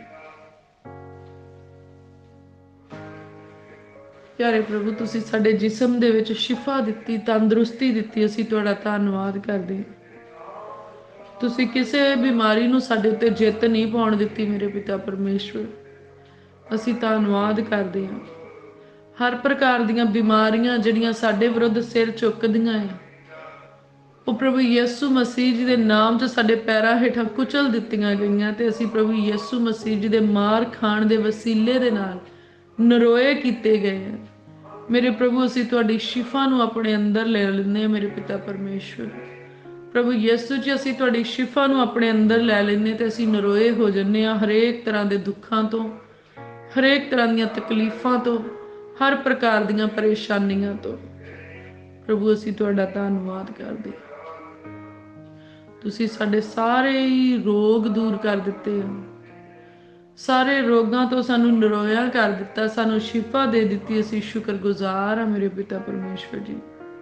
प्यारे प्रभु, तुसीं साडे जिस्म दे विच शिफा दित्ती, तंदुरुस्ती दित्ती, असीं तुहाडा धन्नवाद करदे हां। तुसीं किसी बीमारी नूं साडे उत्ते जिੱਤ नहीं पाउण दित्ती मेरे पिता परमेश्वर, असीं धन्नवाद करदे हां। हर प्रकार दीयां बीमारियां जिहड़ियां साडे विरुद्ध सिर चुकदियां है, ਉਹ प्रभु यीशु मसीह जी के नाम च साडे पैरां हेठां कुचल दित्तियां गईयां ते असीं प्रभु यीशु मसीह जी के मार खाण दे वसीले दे नाल नरोए कीते गए हैं मेरे प्रभु। असीं तुहाडी शिफा नूं अपने अंदर ले लैंदे मेरे पिता परमेश्वर। प्रभु यीशु जी, असीं तुहाडी शिफा नूं अपने अंदर लै लैंदे ते असीं नरोए हो जन्ने आ हरेक तरह के दुखां तो, हरेक तरह दीयां तकलीफां तो, हर प्रकार दीयां परेशानियां तो। प्रभु असीं तुहाडा धन्नवाद करदे हां। तुसीं साडे सारे ही रोग दूर कर दिते हैं, सारे रोगां तो सानू निरोया कर दिता, सानू शिफा दे दिती। असीं शुक्रगुजार हाँ मेरे पिता परमेश्वर जी।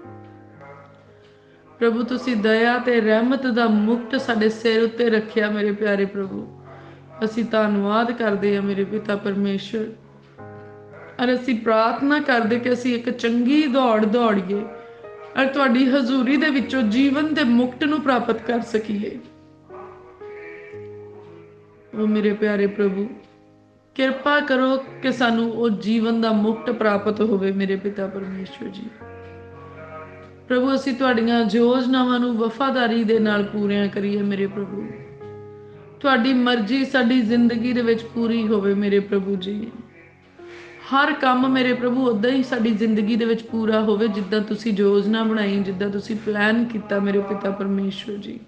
प्रभु तुसीं दया ते रहमत दा मुकट साडे सिर उत्ते रखिया मेरे प्यारे प्रभु, असीं धन्नवाद करदे हां मेरे पिता परमेश्वर। और असीं प्रार्थना करदे कि असीं एक चंगी दौड़ दौड़ीए और तुहाडी हजूरी दे विचों जीवन दे मुकट नूं प्राप्त कर सकीए। ओ मेरे प्यारे प्रभु, किरपा करो कि सानू ओ जीवन दा मुकट प्राप्त होवे मेरे पिता परमेश्वर जी। प्रभु असीं तुहाडीआं योजनावां नूं वफादारी दे नाल पूरियां करिए मेरे प्रभु। तुहाडी मर्जी साडी जिंदगी दे विच पूरी होवे मेरे प्रभु जी। हर काम मेरे प्रभु उदां ही साडी जिंदगी दे विच पूरा होवे जिद्दां तुसीं योजना बनाई, जिद्दां तुसीं प्लान कीता मेरे पिता परमेश्वर जी।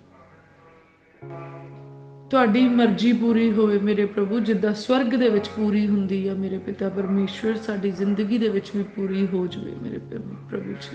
तुहाडी मर्जी पूरी होवे मेरे प्रभु, जिद्दां स्वर्ग दे विच पूरी हुंदी है मेरे पिता परमेश्वर, साडी जिंदगी दे विच भी पूरी हो जावे मेरे प्रभु जी।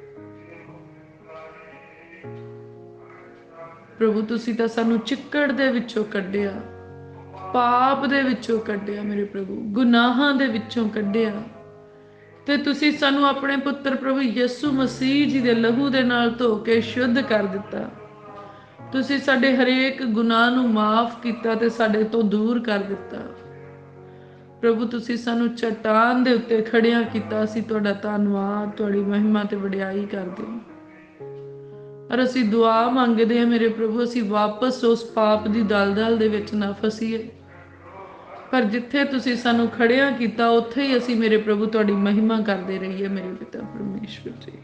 प्रभु तुसीं तां सानू चिक्कड़ दे विचों कढिया, पाप दे विचों कढिया मेरे प्रभु, गुनाहां दे विचों कढिया, ते तुसीं सानू अपने पुत्र प्रभु यीशु मसीह जी दे लहू दे नाल धो के शुद्ध कर दिता। तुसीं साडे हरेक गुनाह नूं माफ़ कीता ते साडे तो दूर कर दिता। प्रभु तुसीं सानू चट्टान दे उत्ते खड़िया कीता। असीं तुहाडा धन्नवाद, तुहाडी महिमा ते वडियाई करदे हां। और असीं दुआ मंगदे हां मेरे प्रभु, असीं वापस उस पाप दी दलदल दे विच ना फसीए, पर जिथे तुसीं सानू खड़िया कीता उत्थे ही असीं मेरे प्रभु तुहाडी महिमा करदे रहिए मेरे पिता परमेश्वर जी।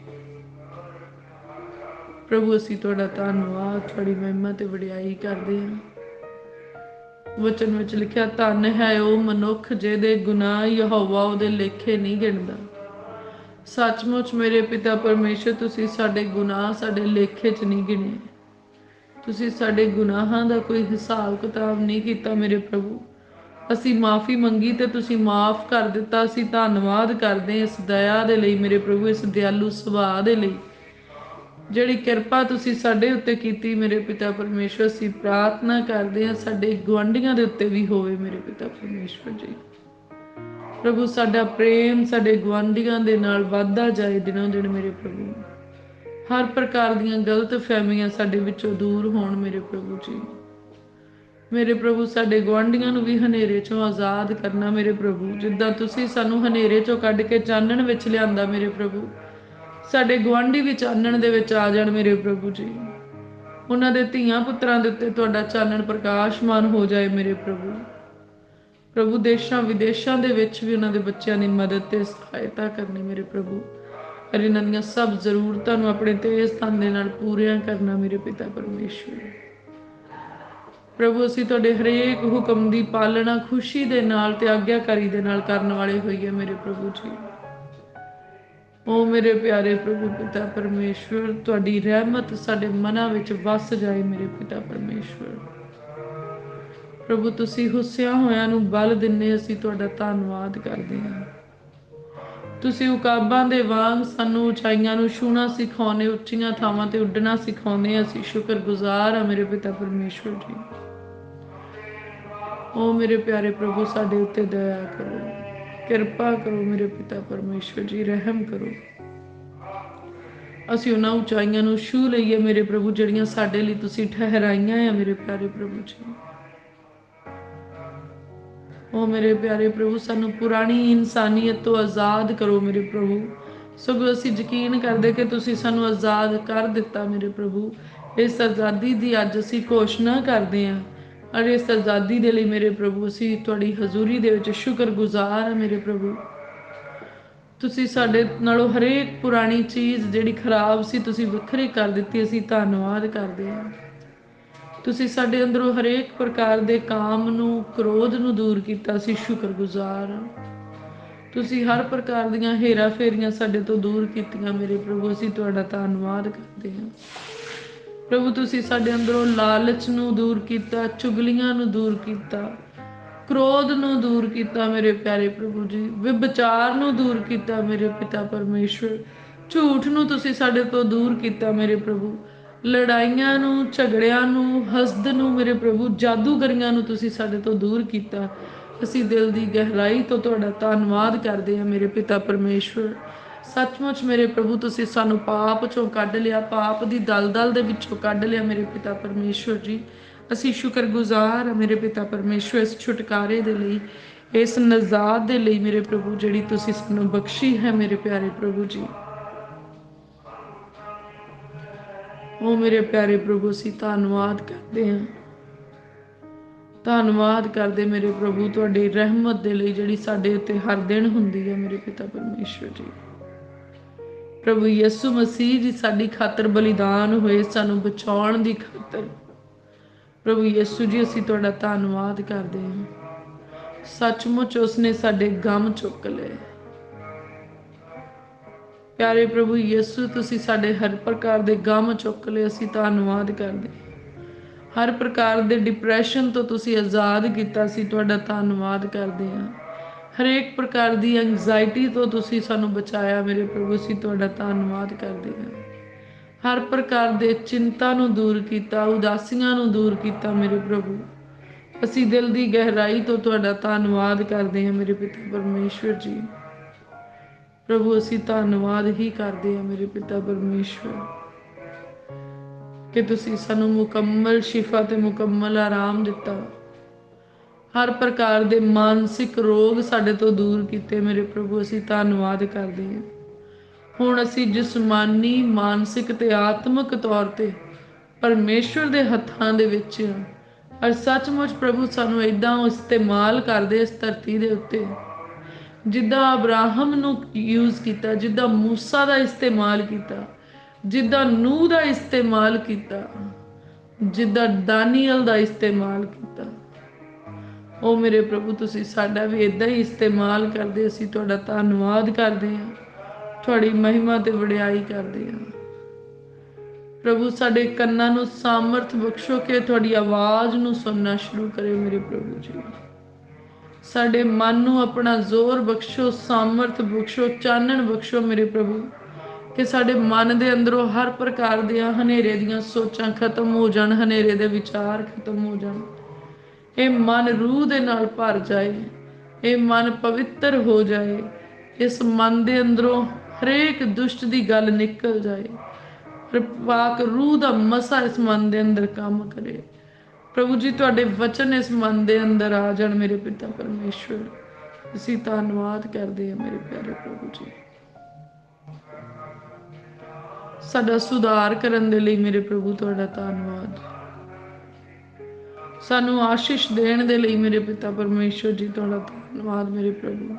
प्रभु असीं तुहाडा धन्नवाद, तुहाडी महिमा ते वडियाई करदे हां। वचन विच लिखिआ, धन है ओ मनुख जिहदे गुनाह यहोवा उहदे लेखे नहीं गिणदा। सचमुच मेरे पिता परमेश्वर, तुसीं साडे गुनाह साडे लेखे च नहीं गिणे, तुसीं साडे गुनाहां दा कोई हिसाब किताब नहीं कीता मेरे प्रभु। असीं माफ़ी मंगी ते तुसीं माफ़ कर दिता। असीं धन्नवाद करदे इस दया दे लई मेरे प्रभु, इस दयालु सुभाਅ दे लई, जिहड़ी किरपा तुसीं साडे उत्ते कीती मेरे पिता परमेश्वर। असीं प्रार्थना करदे हां साडे गुआंढियां दे उत्ते भी होवे मेरे पिता परमेश्वर जी। प्रभु साडा प्रेम साडे गुआंढियां दे नाल वधदा जाए दिनों दिन मेरे प्रभु। हर प्रकार दीयां गलत फहमियां साडे विचों दूर होण मेरे प्रभु जी। मेरे प्रभु साडे गुआंढियां नूं भी हनेरे चों आज़ाद करना मेरे प्रभु, जिद्दां तुसीं सानू हनेरे चों कढ के चानण विच लिआंदा मेरे प्रभु। साडे गुआंढी भी चानण दे विच आ जाण मेरे प्रभु जी। उन्हां दे धीआं पुत्रां दे उत्ते तुहाडा चानण प्रकाशमान हो जाए मेरे प्रभु। प्रभु देशां विदेशां दे विच भी उन्हां दे बच्चिआं दी मदद ते सहायता करनी मेरे प्रभु, और इन्हां दीआं सब जरूरतां नूं अपने तेज धन दे नाल पूरियां करना मेरे पिता परमेश्वर। प्रभु असीं तुहाडे हरेक हुक्म दी पालना खुशी दे नाल ते आग्याकारी दे नाल करन वाले होईए मेरे प्रभु जी। ओ मेरे प्यारे प्रभु पिता परमेश्वर, तुहाडी रहमत साडे मनां विच वस जाए मेरे पिता परमेश्वर। प्रभु तुसी हुस्सिया होयां नूं बल दिन्ने, असीं तुहाडा धन्नवाद करदे हां। तुसी उकाबां दे वांग सानूं उचाइयां नूं छूहणा सिखाउने, उच्चियां थावां ते उड्डणा सिखाउने। असीं शुक्रगुजार हां मेरे पिता परमेश्वर जी। ओ मेरे प्यारे प्रभु साडे उत्ते दया करो, किरपा करो मेरे पिता परमेश्वर जी, रहम करो। असीं उन्हां उचाइयां नूं छूह लईए मेरे प्रभु जिहड़ियां साडे लई तुसीं ठहराइयां आ मेरे प्यारे प्रभु जी। ओ मेरे प्यारे प्रभु सानू पुरानी इंसानियत तो आज़ाद करो मेरे प्रभु। सगों असीं यकीन करदे कि तुसीं सानू आज़ाद कर दिता मेरे प्रभु। इस आज़ादी दी अज असीं घोषणा करदे हां और इस आज़ादी दे लई मेरे प्रभु असीं तुहाडी हजूरी दे विच शुक्रगुजार हां मेरे प्रभु। तुसीं साडे नालों हरेक पुरानी चीज़ जिहड़ी खराब सी तुसीं वखरी कर दित्ती, असीं धन्नवाद करदे हां। तुसीं साडे अंदरों हरेक प्रकार दे काम नूं, क्रोध नूं दूर कीता, असीं शुक्रगुजार हां। तुसीं हर प्रकार दीयां हेरा फेरियां साडे तो दूर कीतियां मेरे प्रभु, असीं तुहाडा धन्नवाद करदे हां। प्रभु तुसीं साडे अंदरों लालच नूं दूर कीता, चुगलियां नूं दूर कीता, क्रोध नूं दूर कीता मेरे प्यारे प्रभु जी, विबचार नूं दूर कीता मेरे पिता परमेश्वर, झूठ नूं तुसीं साडे तो दूर कीता मेरे प्रभु, लड़ाइयां नूं, झगड़ियां नूं, हसद नूं मेरे प्रभु, जादूगरियां नूं तुसीं साडे तो दूर कीता। असीं दिल दी गहराई तो तुहाडा धन्नवाद करदे हां मेरे पिता परमेश्वर। सचमुच मेरे प्रभु तुसीं सानू पाप चों कढ लिया, पाप दी दलदल दे विचों कढ लिया मेरे पिता परमेश्वर जी। असीं शुक्रगुजार हां मेरे पिता परमेश्वर इस छुटकारे दे लई, इस नजात दे लई मेरे प्रभु जिहड़ी तुसीं सानू बख्शी है मेरे प्यारे प्रभु जी। ओ मेरे प्यारे प्रभु असीं धन्नवाद करदे हां, धन्नवाद करदे मेरे प्रभु तुहाडी रहमत दे लई जिहड़ी साडे उत्ते हर दिन हुंदी है मेरे पिता परमेश्वर जी। प्रभु यीशु मसीह जी साडी खातर बलिदान होए सानू बचाउण दी खातर। प्रभु यीशु जी असीं तुहाडा धन्नवाद करदे हां। सचमुच उसने साडे गम चुक लए। प्यारे प्रभु यीशु तुसीं साडे हर प्रकार दे गम चुक लए, असीं धन्नवाद करदे। हर प्रकार दे डिप्रैशन तो तुसीं आज़ाद कीता, असीं तुहाडा धन्नवाद करदे हां। हरेक प्रकार दी एंग्जाइटी तो तुसीं सानू बचाया मेरे प्रभु, असीं तुहाडा धन्नवाद करदे हां। हर प्रकार दे चिंता नूं दूर कीता, उदासियां नूं दूर कीता मेरे प्रभु। असीं दिल दी गहराई तो तुहाडा धन्नवाद करदे हां मेरे पिता परमेश्वर जी। प्रभु असीं धन्नवाद ही करदे हां मेरे पिता परमेश्वर कि तुसीं सानू मुकम्मल शिफा ते मुकम्मल आराम दिता। हर प्रकार दे मानसिक रोग साडे तो दूर कीते मेरे प्रभु, असीं धन्नवाद करदे हां। हुण असीं जिसमानी, मानसिक ते आत्मक तौर ते परमेश्वर दे हत्थां दे विच हां। और सचमुच प्रभु सानू इदां इस्तेमाल करदे इस धरती दे उत्ते जिद्दां अब्राहम नूं यूज़ कीता, जिद्दां मूसा दा इस्तेमाल कीता, जिद्दां नूह दा इस्तेमाल कीता, जिद्दां दानियल दा इस्तेमाल कीता। ओ मेरे प्रभु तुसीं साडा भी इदां ही इस्तेमाल करदे, असीं तुहाडा धन्नवाद करदे हां, तुहाडी महिमा ते वडियाई करदे हां। प्रभु साडे कन्नां नूं सामर्थ बख्शो कि तुहाडी आवाज़ नूं सुनना शुरू करे मेरे प्रभु जी। साडे मन नूं अपना जोर बख्शो, सामर्थ बख्शो, चानण बख्शो मेरे प्रभु कि साडे मन दे अंदरों हर प्रकार दियां हनेरे दियां सोचां खत्म हो जाण, हनेरे दे विचार खत्म हो जाण। ये मन रूह दे नाल भर जाए, ये मन पवित्र हो जाए, इस मन दे अंदरों हरेक दुष्ट दी गल निकल जाए, पाक रूह दा मसा इस मन दे अंदर काम करे। प्रभु जी तुहाडे वचन इस मन दे अंदर आ जाण मेरे पिता परमेश्वर, असीं धन्नवाद करदे हां मेरे प्यारे प्रभु जी। साडा सुधार करन दे लई मेरे प्रभु तुहाडा धन्नवाद, सानू आशीष देण दे लई मेरे पिता परमेश्वर जी तुहाडा धन्नवाद मेरे प्रभु।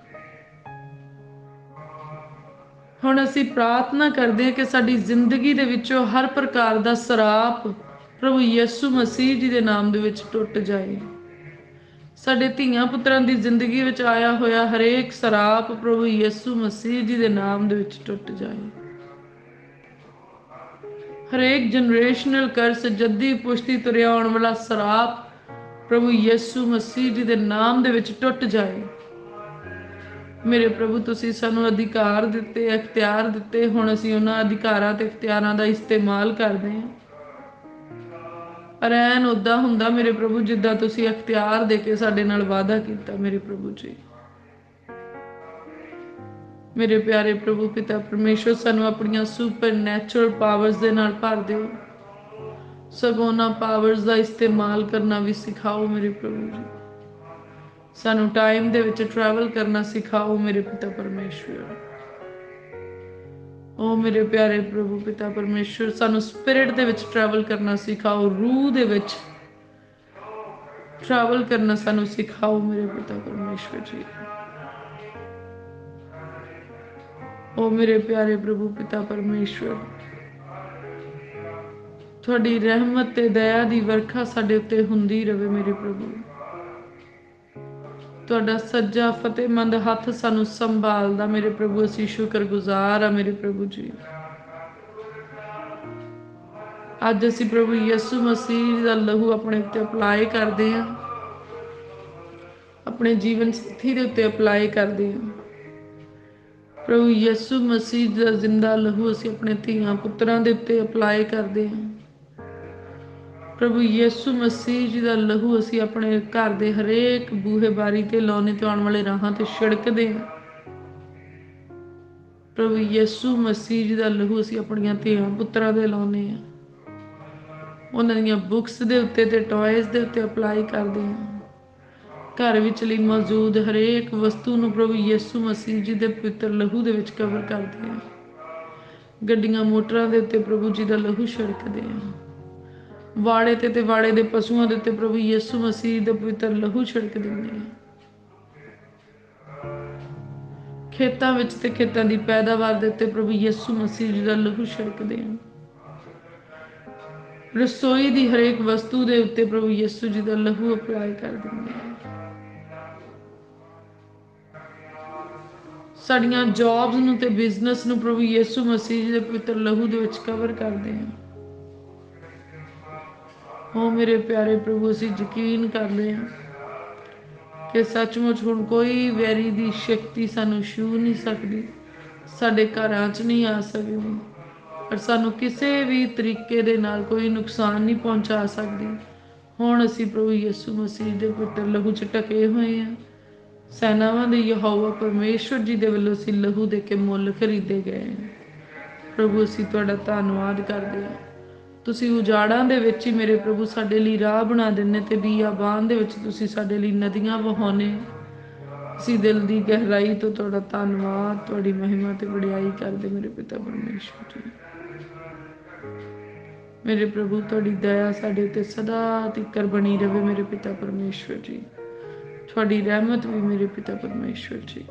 हुण असीं प्रार्थना करदे हां कि साडी जिंदगी दे विचों हर प्रकार दा सराप प्रभु यीशु मसीह जी दे नाम दे विच टुट जाए। साडे धीआं पुत्रां दी जिंदगी विच आया होया हरेक सराप प्रभु यीशु मसीह जी दे नाम दे विच टुट जाए। हरेक जनरेशनल कर्स, जद्दी पुश्ती तुरिया आउण वाला सराप प्रभु यीशु मसीह जी के नाम दे विच टुट जाए। मेरे प्रभु तुसी सानू अधिकार दिते, इख्तियार दिते, हुण असीं उन्हां अधिकारां ते इख्तियारां दा इस्तेमाल करदे हां। पर ऐन उदां हुंदा मेरे प्रभु जिद्दां तुसी इख्तियार दे के साडे नाल वादा कीता मेरे प्रभु जी। मेरे प्यारे प्रभु पिता परमेश्वर सानू अपनियां सुपर नैचुरल पावर्स दे नाल भर दिओ। सगों उन्हां पावर्स दा इस्तेमाल करना भी सिखाओ मेरे प्रभु जी। सानू टाइम दे विच ट्रैवल करना सिखाओ मेरे पिता परमेश्वर। ओ मेरे प्यारे प्रभु पिता परमेश्वर सानू स्पिरिट दे विच ट्रैवल करना सिखाओ, रूह दे विच ट्रैवल करना सानू सिखाओ मेरे पिता परमेश्वर जी। ओ मेरे प्यारे प्रभु पिता परमेश्वर तुहाडी रहमत ते दया दी वर्खा साडे उत्ते हुंदी रवे मेरे प्रभु। तुहाडा सज्जा फतेहमंद हथ सानू संभालदा मेरे प्रभु। असीं शुक्रगुजार आ मेरे प्रभु जी। अज असीं प्रभु यीशु मसीह दा लहू अपने उत्ते अप्लाई करदे हां, अपने जीवन साथी दे उत्ते अप्लाई करदे हां। प्रभु यीशु मसीह दा जिंदा लहू असीं अपने धीआं पुत्रां दे उत्ते अप्लाई करदे हां। प्रभु यीशु मसीह जी का लहू असी अपने घर के हरेक बूहे बारी ते लाने ते आने वाले राहां ते छिड़कदे हां। प्रभु यीशु मसीह जी का लहू असी अपनियां धीआं पुत्रां दे लाउने हां। उन्हां दीआं बुक्स दे उत्ते ते टॉयज दे उत्ते अप्लाई करदे हां। घर विचली मौजूद हरेक वस्तु नूं प्रभु यीशु मसीह जी दे पवित्र लहू दे विच कवर करदे हां। गड्डियां मोटरां दे उत्ते प्रभु जी का लहू छिड़कदे हां। वाड़े ते ते वाड़े दे पशुओं दे उत्ते प्रभु यीशु मसीह दा पवित्र लहू छिड़क दिंदे हां। खेतां विच ते खेतां दी पैदावार दे उत्ते प्रभु यीशु मसीह जी दा लहू छिड़कदे हां। रसोई दी हरेक वस्तु दे उत्ते प्रभु यीशु जी दा लहू अप्लाई कर दिंदे हां। साड़ियां जॉब्स नूं ते बिजनेस नूं प्रभु यीशु मसीह जी दे पवित्र लहू दे विच कवर करदे हां। ओ मेरे प्यारे प्रभु असीं यकीन करदे हां कि सचमुच हुण कोई वैरी दी शक्ति सानू छू नहीं सकदी, साडे घरां च नहीं आ सकदी, पर सानू किसी भी तरीके दे नाल कोई नुकसान नहीं पहुंचा सकदी। हुण असीं प्रभु यीशु मसीह दे पवित्र लहू च ढके होए हां। सैनावां दे यहोवा परमेश्वर जी दे वल्लों असीं लहू दे के मुੱਲ खरीदे गए हां। प्रभु असीं तुहाडा धन्नवाद करदे हां। तुसीं उजाड़ां दे विच ही मेरे प्रभु साडे लई राह बना दिंदे ते बियाबान दे विच तुसीं साडे लई नदियां वहाउने। असीं दिल दी गहराई तो तुहाडा धन्नवाद, तुहाडी महिमा ते वडियाई करदे मेरे पिता परमेश्वर जी। मेरे प्रभु तुहाडी दया साडे उत्ते सदा तिकर बनी रवे मेरे पिता परमेश्वर जी। तुहाडी रहमत भी मेरे पिता परमेश्वर जी।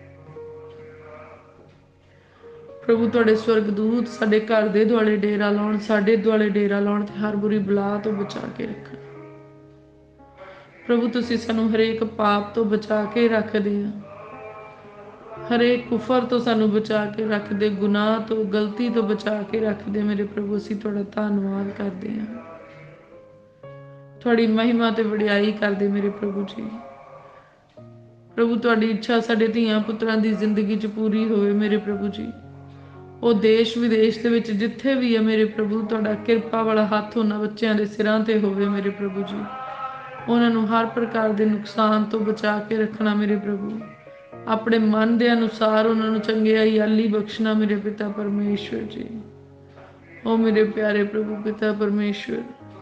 प्रभु तुहाडे स्वर्गदूत साडे घर दे दुआले डेरा लाउण, साडे दुआले डेरा लाउण ते हर बुरी बला तो बचा के रखण। प्रभु तुसीं सानू हरेक पाप तो बचा के रखदे आ, हरेक कुफर तो सानू बचा के रखदे, गुनाह तो गलती तो बचा के रखदे मेरे प्रभु। असीं तुहाडा धन्नवाद करदे हां, तुहाडी महिमा ते वडियाई करदे मेरे प्रभु जी। प्रभु तुहाडी इच्छा साडे धीआं पुत्रां दी जिंदगी च पूरी होवे मेरे प्रभु जी। ਉਹ ਦੇਸ਼ ਵਿਦੇਸ਼ ਦੇ ਵਿੱਚ ਜਿੱਥੇ ਵੀ ਹੈ ਮੇਰੇ ਪ੍ਰਭੂ ਤੁਹਾਡਾ ਕਿਰਪਾ ਵਾਲਾ ਹੱਥ ਉਹਨਾਂ ਬੱਚਿਆਂ ਦੇ ਸਿਰਾਂ ਤੇ ਹੋਵੇ ਮੇਰੇ ਪ੍ਰਭੂ ਜੀ। ਉਹਨਾਂ ਨੂੰ ਹਰ ਪ੍ਰਕਾਰ ਦੇ ਨੁਕਸਾਨ ਤੋਂ ਬਚਾ ਕੇ ਰੱਖਣਾ ਮੇਰੇ ਪ੍ਰਭੂ। ਆਪਣੇ ਮਨ ਦੇ ਅਨੁਸਾਰ ਉਹਨਾਂ ਨੂੰ ਚੰਗਿਆਈ ਆਲੀ ਬਖਸ਼ਣਾ ਮੇਰੇ ਪਿਤਾ ਪਰਮੇਸ਼ਵਰ ਜੀ। ਉਹ ਮੇਰੇ ਪਿਆਰੇ ਪ੍ਰਭੂ ਪਿਤਾ ਪਰਮੇਸ਼ਵਰ,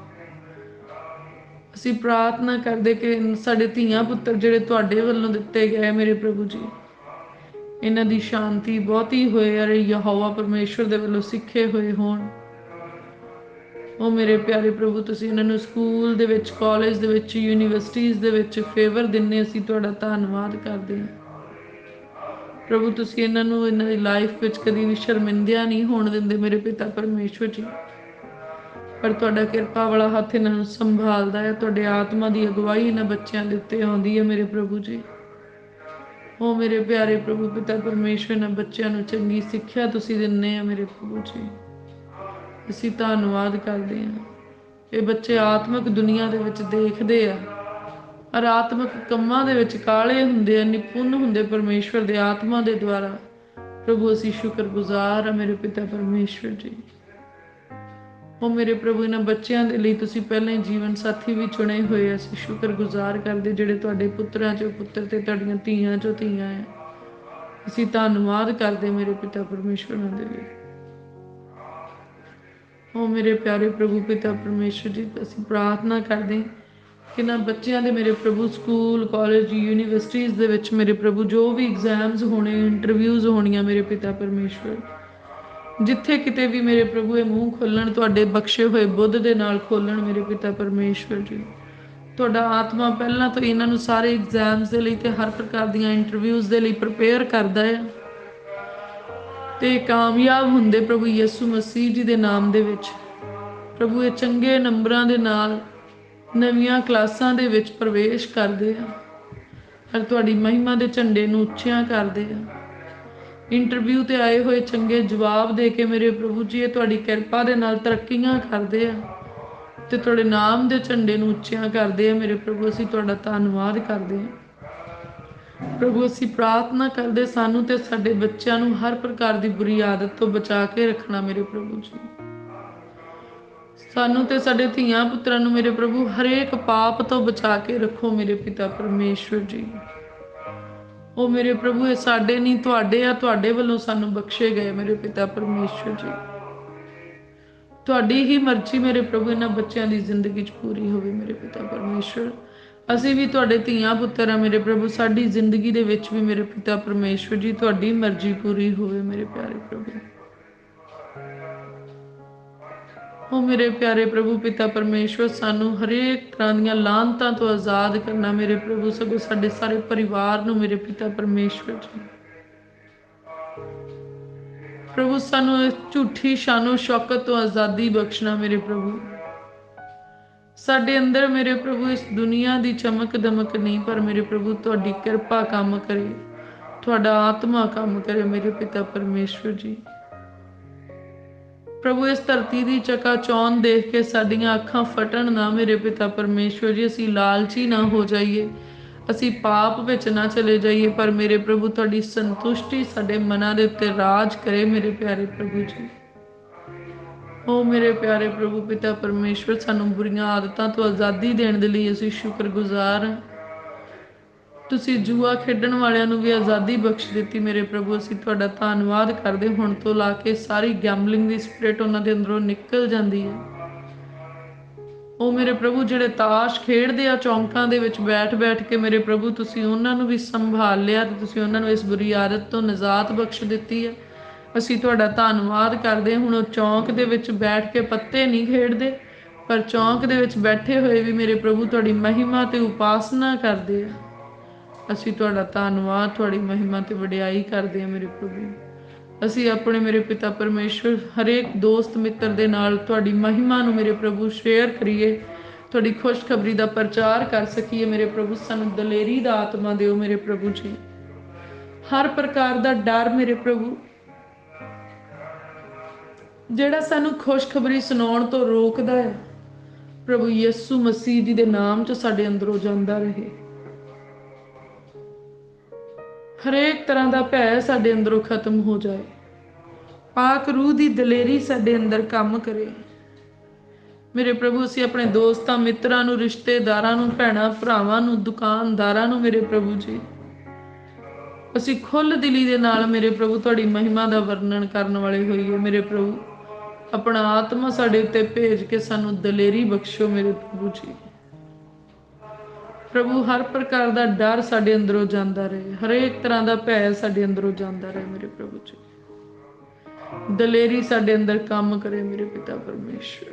ਅਸੀਂ ਪ੍ਰਾਰਥਨਾ ਕਰਦੇ ਕਿ ਸਾਡੇ ਧੀਆਂ ਪੁੱਤਰ ਜਿਹੜੇ ਤੁਹਾਡੇ ਵੱਲੋਂ ਦਿੱਤੇ ਗਏ ਮੇਰੇ ਪ੍ਰਭੂ ਜੀ, इन्हां दी शांति बहुती होए अरे यहोवा परमेश्वर दे वल्लों सिखे होए होण। ओ मेरे प्यारे प्रभु तुसीं इन्हां नूं स्कूल दे विच, कॉलेज दे विच, यूनीवर्सिटीज़ दे विच फेवर दिंदे, असीं तुहाडा धन्नवाद करदे हां। प्रभु तुसीं इन्हां नूं इन्हां दी लाइफ विच कदी भी शर्मिंदा नहीं होण दिंदे मेरे पिता परमेश्वर जी। पर तुहाडा किरपा वाला हत्थ इन्हां नूं संभालदा है, तुहाडे आत्मा दी अगवाई इन्हां बच्चिआं दे उत्ते आउंदी है मेरे प्रभु जी। ओ मेरे प्यारे प्रभु पिता परमेश्वर ने बच्चों को चंगी सिक्ख्या तुसीं दिंदे आ मेरे प्रभु जी। असीं धन्नवाद करदे हां। ये बच्चे आत्मक दुनिया दे विच देखदे आ ਅਰਾਤਮਕ ਕੰਮਾਂ ਦੇ ਵਿੱਚ ਕਾਲੇ ਹੁੰਦੇ ਆ, ਨਿਪੁੰਨ ਹੁੰਦੇ ਪਰਮੇਸ਼ਵਰ ਦੇ ਆਤਮਾ ਦੇ ਦੁਆਰਾ। ਪ੍ਰਭੂ ਅਸੀਂ ਸ਼ੁਕਰਗੁਜ਼ਾਰ ਆ ਮੇਰੇ ਪਿਤਾ ਪਰਮੇਸ਼ਵਰ ਜੀ। ਉਹ ਮੇਰੇ ਪ੍ਰਭੂ ਇਹਨਾਂ ਬੱਚਿਆਂ ਦੇ ਲਈ ਤੁਸੀਂ ਪਹਿਲਾਂ ਹੀ ਜੀਵਨ ਸਾਥੀ ਵੀ ਚੁਣੇ ਹੋਏ ਆ। ਅਸੀਂ ਸ਼ੁਕਰਗੁਜ਼ਾਰ ਕਰਦੇ ਜਿਹੜੇ ਤੁਹਾਡੇ ਪੁੱਤਰਾਂ ਚੋਂ ਪੁੱਤਰ ਤੇ ਤੁਹਾਡੀਆਂ ਧੀਆਂ ਚੋਂ ਧੀਆਂ ਆ। ਅਸੀਂ ਧੰਨਵਾਦ ਕਰਦੇ ਮੇਰੇ ਪਿਤਾ ਪਰਮੇਸ਼ਵਰ ਦੇ ਲਈ। ਉਹ ਮੇਰੇ ਪਿਆਰੇ ਪ੍ਰਭੂ ਪਿਤਾ ਪਰਮੇਸ਼ਵਰ ਜੀ, ਅਸੀਂ ਪ੍ਰਾਰਥਨਾ ਕਰਦੇ ਕਿ ਨਾ ਬੱਚਿਆਂ ਦੇ ਮੇਰੇ ਪ੍ਰਭੂ ਸਕੂਲ ਕਾਲਜ ਯੂਨੀਵਰਸਿਟੀਜ਼ ਦੇ ਵਿੱਚ ਮੇਰੇ ਪ੍ਰਭੂ ਜੋ ਵੀ ਐਗਜ਼ਾਮਸ ਹੋਣੇ, ਇੰਟਰਵਿਊਜ਼ ਹੋਣੀਆਂ ਮੇਰੇ ਪਿਤਾ ਪਰਮੇਸ਼ਵਰ, ਜਿੱਥੇ ਕਿਤੇ ਵੀ ਮੇਰੇ ਪ੍ਰਭੂ ਇਹ ਮੂੰਹ ਖੋਲਣ ਤੁਹਾਡੇ ਬਖਸ਼ੇ ਹੋਏ ਬੁੱਧ ਦੇ ਨਾਲ ਖੋਲਣ ਮੇਰੇ ਪਿਤਾ ਪਰਮੇਸ਼ਵਰ ਜੀ। ਤੁਹਾਡਾ ਆਤਮਾ ਪਹਿਲਾਂ ਤੋਂ ਇਹਨਾਂ ਨੂੰ ਸਾਰੇ ਐਗਜ਼ਾਮਸ ਦੇ ਲਈ ਤੇ ਹਰ ਪ੍ਰਕਾਰ ਦੀਆਂ ਇੰਟਰਵਿਊਜ਼ ਦੇ ਲਈ ਪ੍ਰਪੇਅਰ ਕਰਦਾ ਆ ਤੇ ਕਾਮਯਾਬ ਹੁੰਦੇ ਪ੍ਰਭੂ ਯਿਸੂ ਮਸੀਹ ਜੀ ਦੇ ਨਾਮ ਦੇ ਵਿੱਚ। ਪ੍ਰਭੂ ਇਹ ਚੰਗੇ ਨੰਬਰਾਂ ਦੇ ਨਾਲ ਨਵੀਆਂ ਕਲਾਸਾਂ ਦੇ ਵਿੱਚ ਪ੍ਰਵੇਸ਼ ਕਰਦੇ ਆ ਔਰ ਤੁਹਾਡੀ ਮਹਿਮਾ ਦੇ ਝੰਡੇ ਨੂੰ ਉੱਚਿਆਂ ਕਰਦੇ ਆ। ਇੰਟਰਵਿਊ ਤੇ ਆਏ ਹੋਏ ਚੰਗੇ ਜਵਾਬ ਦੇ ਕੇ ਮੇਰੇ ਪ੍ਰਭੂ ਜੀ ਇਹ ਤੁਹਾਡੀ ਕਿਰਪਾ ਦੇ ਨਾਲ ਤਰੱਕੀਆਂ ਕਰਦੇ ਆ ਤੇ ਤੁਹਾਡੇ ਨਾਮ ਦੇ ਝੰਡੇ ਨੂੰ ਉੱਚਿਆਂ ਕਰਦੇ ਆ ਮੇਰੇ ਪ੍ਰਭੂ। ਅਸੀਂ ਤੁਹਾਡਾ ਧੰਨਵਾਦ ਕਰਦੇ ਹਾਂ ਪ੍ਰਭੂ। ਅਸੀਂ ਪ੍ਰਾਰਥਨਾ ਕਰਦੇ ਸਾਨੂੰ ਤੇ ਸਾਡੇ ਬੱਚਿਆਂ ਨੂੰ ਹਰ ਪ੍ਰਕਾਰ ਦੀ ਬੁਰੀ ਆਦਤ ਤੋਂ ਬਚਾ ਕੇ ਰੱਖਣਾ ਮੇਰੇ ਪ੍ਰਭੂ ਜੀ। ਸਾਨੂੰ ਤੇ ਸਾਡੇ ਧੀਆਂ ਪੁੱਤਰਾਂ ਨੂੰ ਮੇਰੇ ਪ੍ਰਭੂ ਹਰੇਕ ਪਾਪ ਤੋਂ ਬਚਾ ਕੇ ਰੱਖੋ ਮੇਰੇ ਪਿਤਾ ਪਰਮੇਸ਼ਵਰ ਜੀ। ਉਹ ਮੇਰੇ ਪ੍ਰਭੂ ਇਹ ਸਾਡੇ ਨਹੀਂ ਤੁਹਾਡੇ ਆ, ਤੁਹਾਡੇ ਵੱਲੋਂ ਸਾਨੂੰ ਬਖਸ਼ੇ ਗਏ ਮੇਰੇ ਪਿਤਾ ਪਰਮੇਸ਼ਵਰ ਜੀ। ਤੁਹਾਡੀ ਹੀ ਮਰਜ਼ੀ ਮੇਰੇ ਪ੍ਰਭੂ ਇਹਨਾਂ ਬੱਚਿਆਂ ਦੀ ਜ਼ਿੰਦਗੀ 'ਚ ਪੂਰੀ ਹੋਵੇ ਮੇਰੇ ਪਿਤਾ ਪਰਮੇਸ਼ਵਰ। ਅਸੀਂ ਵੀ ਤੁਹਾਡੇ ਧੀਆਂ ਪੁੱਤਰ ਆ ਮੇਰੇ ਪ੍ਰਭੂ। ਸਾਡੀ ਜ਼ਿੰਦਗੀ ਦੇ ਵਿੱਚ ਵੀ ਮੇਰੇ ਪਿਤਾ ਪਰਮੇਸ਼ਵਰ ਜੀ ਤੁਹਾਡੀ ਮਰਜ਼ੀ ਪੂਰੀ ਹੋਵੇ ਮੇਰੇ ਪਿਆਰੇ ਪ੍ਰਭੂ। ਉਹ ਮੇਰੇ ਪਿਆਰੇ ਪ੍ਰਭੂ ਪਿਤਾ ਪਰਮੇਸ਼ਵਰ ਸਾਨੂੰ ਹਰੇਕ ਤਰ੍ਹਾਂ ਦੀਆਂ ਲਾਹਨਤਾਂ ਤੋਂ ਆਜ਼ਾਦ ਕਰਨਾ ਮੇਰੇ ਪ੍ਰਭੂ। ਸਗੋਂ ਸਾਡੇ ਸਾਰੇ ਪਰਿਵਾਰ ਨੂੰ ਮੇਰੇ ਪਿਤਾ ਪਰਮੇਸ਼ਵਰ ਜੀ ਪ੍ਰਭੂ ਸਾਨੂੰ ਝੂਠੀ ਸ਼ਾਨੋ ਸ਼ੌਕਤ ਤੋਂ ਆਜ਼ਾਦੀ ਬਖਸ਼ਣਾ ਮੇਰੇ ਪ੍ਰਭੂ। ਸਾਡੇ ਅੰਦਰ ਮੇਰੇ ਪ੍ਰਭੂ ਇਸ ਦੁਨੀਆ ਦੀ ਚਮਕ ਦਮਕ ਨਹੀਂ, ਪਰ ਮੇਰੇ ਪ੍ਰਭੂ ਤੁਹਾਡੀ ਕਿਰਪਾ ਕੰਮ ਕਰੇ, ਤੁਹਾਡਾ ਆਤਮਾ ਕੰਮ ਕਰੇ ਮੇਰੇ ਪਿਤਾ ਪਰਮੇਸ਼ਵਰ ਜੀ। ਪ੍ਰਭੂ ਇਸ ਧਰਤੀ ਦੀ ਚਕਾ ਚੌਂਧ ਦੇਖ ਕੇ ਸਾਡੀਆਂ ਅੱਖਾਂ ਫਟਣ ਨਾ ਮੇਰੇ ਪਿਤਾ ਪਰਮੇਸ਼ਵਰ ਜੀ। ਅਸੀਂ ਲਾਲਚੀ ਨਾ ਹੋ ਜਾਈਏ, ਅਸੀਂ ਪਾਪ ਵਿੱਚ ਨਾ ਚਲੇ ਜਾਈਏ, ਪਰ ਮੇਰੇ ਪ੍ਰਭੂ ਤੁਹਾਡੀ ਸੰਤੁਸ਼ਟੀ ਸਾਡੇ ਮਨਾਂ ਦੇ ਉੱਤੇ ਰਾਜ ਕਰੇ ਮੇਰੇ ਪਿਆਰੇ ਪ੍ਰਭੂ ਜੀ। ਉਹ ਮੇਰੇ ਪਿਆਰੇ ਪ੍ਰਭੂ ਪਿਤਾ ਪਰਮੇਸ਼ਵਰ ਸਾਨੂੰ ਬੁਰੀਆਂ ਆਦਤਾਂ ਤੋਂ ਆਜ਼ਾਦੀ ਦੇਣ ਦੇ ਲਈ ਅਸੀਂ ਸ਼ੁਕਰਗੁਜ਼ਾਰ ਹਾਂ। ਤੁਸੀਂ ਜੂਆ ਖੇਡਣ ਵਾਲਿਆਂ ਨੂੰ ਵੀ ਆਜ਼ਾਦੀ ਬਖਸ਼ ਦਿੱਤੀ ਮੇਰੇ ਪ੍ਰਭੂ। ਅਸੀਂ ਤੁਹਾਡਾ ਧੰਨਵਾਦ ਕਰਦੇ। ਹੁਣ ਤੋਂ ਲਾ ਕੇ ਸਾਰੀ ਗੈਂਬਲਿੰਗ ਦੀ ਸਪਿਰਿਟ ਉਹਨਾਂ ਦੇ ਅੰਦਰੋਂ ਨਿਕਲ ਜਾਂਦੀ ਹੈ। ਉਹ ਮੇਰੇ ਪ੍ਰਭੂ ਜਿਹੜੇ ਤਾਸ਼ ਖੇਡਦੇ ਆ ਚੌਂਕਾਂ ਦੇ ਵਿੱਚ ਬੈਠ ਬੈਠ ਕੇ ਮੇਰੇ ਪ੍ਰਭੂ ਤੁਸੀਂ ਉਹਨਾਂ ਨੂੰ ਵੀ ਸੰਭਾਲ ਲਿਆ ਤੇ ਤੁਸੀਂ ਉਹਨਾਂ ਨੂੰ ਇਸ ਬੁਰੀ ਆਦਤ ਤੋਂ ਨਿਜਾਤ ਬਖਸ਼ ਦਿੱਤੀ ਹੈ। ਅਸੀਂ ਤੁਹਾਡਾ ਧੰਨਵਾਦ ਕਰਦੇ। ਹੁਣ ਉਹ ਚੌਂਕ ਦੇ ਵਿੱਚ ਬੈਠ ਕੇ ਪੱਤੇ ਨਹੀਂ ਖੇਡਦੇ, ਪਰ ਚੌਂਕ ਦੇ ਵਿੱਚ ਬੈਠੇ ਹੋਏ ਵੀ ਮੇਰੇ ਪ੍ਰਭੂ ਤੁਹਾਡੀ ਮਹਿਮਾ ਤੇ ਉਪਾਸਨਾ ਕਰਦੇ ਆ। ਅਸੀਂ ਤੁਹਾਡਾ ਧੰਨਵਾਦ, ਤੁਹਾਡੀ ਮਹਿਮਾ ਤੇ ਵਡਿਆਈ ਕਰਦੇ ਹਾਂ ਮੇਰੇ ਪ੍ਰਭੂ। ਅਸੀਂ ਆਪਣੇ ਮੇਰੇ ਪਿਤਾ ਪਰਮੇਸ਼ਵਰ ਹਰੇਕ ਦੋਸਤ ਮਿੱਤਰ ਦੇ ਨਾਲ ਤੁਹਾਡੀ ਮਹਿਮਾ ਨੂੰ ਮੇਰੇ ਪ੍ਰਭੂ ਸ਼ੇਅਰ ਕਰੀਏ, ਤੁਹਾਡੀ ਖੁਸ਼ਖਬਰੀ ਦਾ ਪ੍ਰਚਾਰ ਕਰ ਸਕੀਏ ਮੇਰੇ ਪ੍ਰਭੂ। ਸਾਨੂੰ ਦਲੇਰੀ ਦਾ ਆਤਮਾ ਦਿਓ ਮੇਰੇ ਪ੍ਰਭੂ ਜੀ। ਹਰ ਪ੍ਰਕਾਰ ਦਾ ਡਰ ਮੇਰੇ ਪ੍ਰਭੂ ਜਿਹੜਾ ਸਾਨੂੰ ਖੁਸ਼ਖਬਰੀ ਸੁਣਾਉਣ ਤੋਂ ਰੋਕਦਾ ਹੈ, ਪ੍ਰਭੂ ਯਿਸੂ ਮਸੀਹ ਜੀ ਦੇ ਨਾਮ 'ਚ ਸਾਡੇ ਅੰਦਰੋਂ ਜਾਂਦਾ ਰਹੇ। ਹਰੇਕ ਤਰ੍ਹਾਂ ਦਾ ਭੈ ਸਾਡੇ ਅੰਦਰੋਂ ਖਤਮ ਹੋ ਜਾਏ। ਪਾਕ ਰੂਹ ਦੀ ਦਲੇਰੀ ਸਾਡੇ ਅੰਦਰ ਕੰਮ ਕਰੇ ਮੇਰੇ ਪ੍ਰਭੂ। ਅਸੀਂ ਆਪਣੇ ਦੋਸਤਾਂ ਮਿੱਤਰਾਂ ਨੂੰ, ਰਿਸ਼ਤੇਦਾਰਾਂ ਨੂੰ, ਭੈਣਾਂ ਭਰਾਵਾਂ ਨੂੰ, ਦੁਕਾਨਦਾਰਾਂ ਨੂੰ ਮੇਰੇ ਪ੍ਰਭੂ ਜੀ ਅਸੀਂ ਖੁੱਲ੍ਹ ਦਿਲੀ ਦੇ ਨਾਲ ਮੇਰੇ ਪ੍ਰਭੂ ਤੁਹਾਡੀ ਮਹਿਮਾ ਦਾ ਵਰਣਨ ਕਰਨ ਵਾਲੇ ਹੋਈਏ ਮੇਰੇ ਪ੍ਰਭੂ। ਆਪਣਾ ਆਤਮਾ ਸਾਡੇ ਉੱਤੇ ਭੇਜ ਕੇ ਸਾਨੂੰ ਦਲੇਰੀ ਬਖਸ਼ੋ ਮੇਰੇ ਪ੍ਰਭੂ ਜੀ। ਪ੍ਰਭੂ ਹਰ ਪ੍ਰਕਾਰ ਦਾ ਡਰ ਸਾਡੇ ਅੰਦਰੋਂ ਜਾਂਦਾ ਰਹੇ, ਹਰੇਕ ਤਰ੍ਹਾਂ ਦਾ ਭੈ ਸਾਡੇ ਅੰਦਰੋਂ ਜਾਂਦਾ ਰਹੇ ਮੇਰੇ ਪ੍ਰਭੂ ਜੀ। ਦਲੇਰੀ ਸਾਡੇ ਅੰਦਰ ਕੰਮ ਕਰੇ ਮੇਰੇ ਪਿਤਾ ਪਰਮੇਸ਼ਵਰ।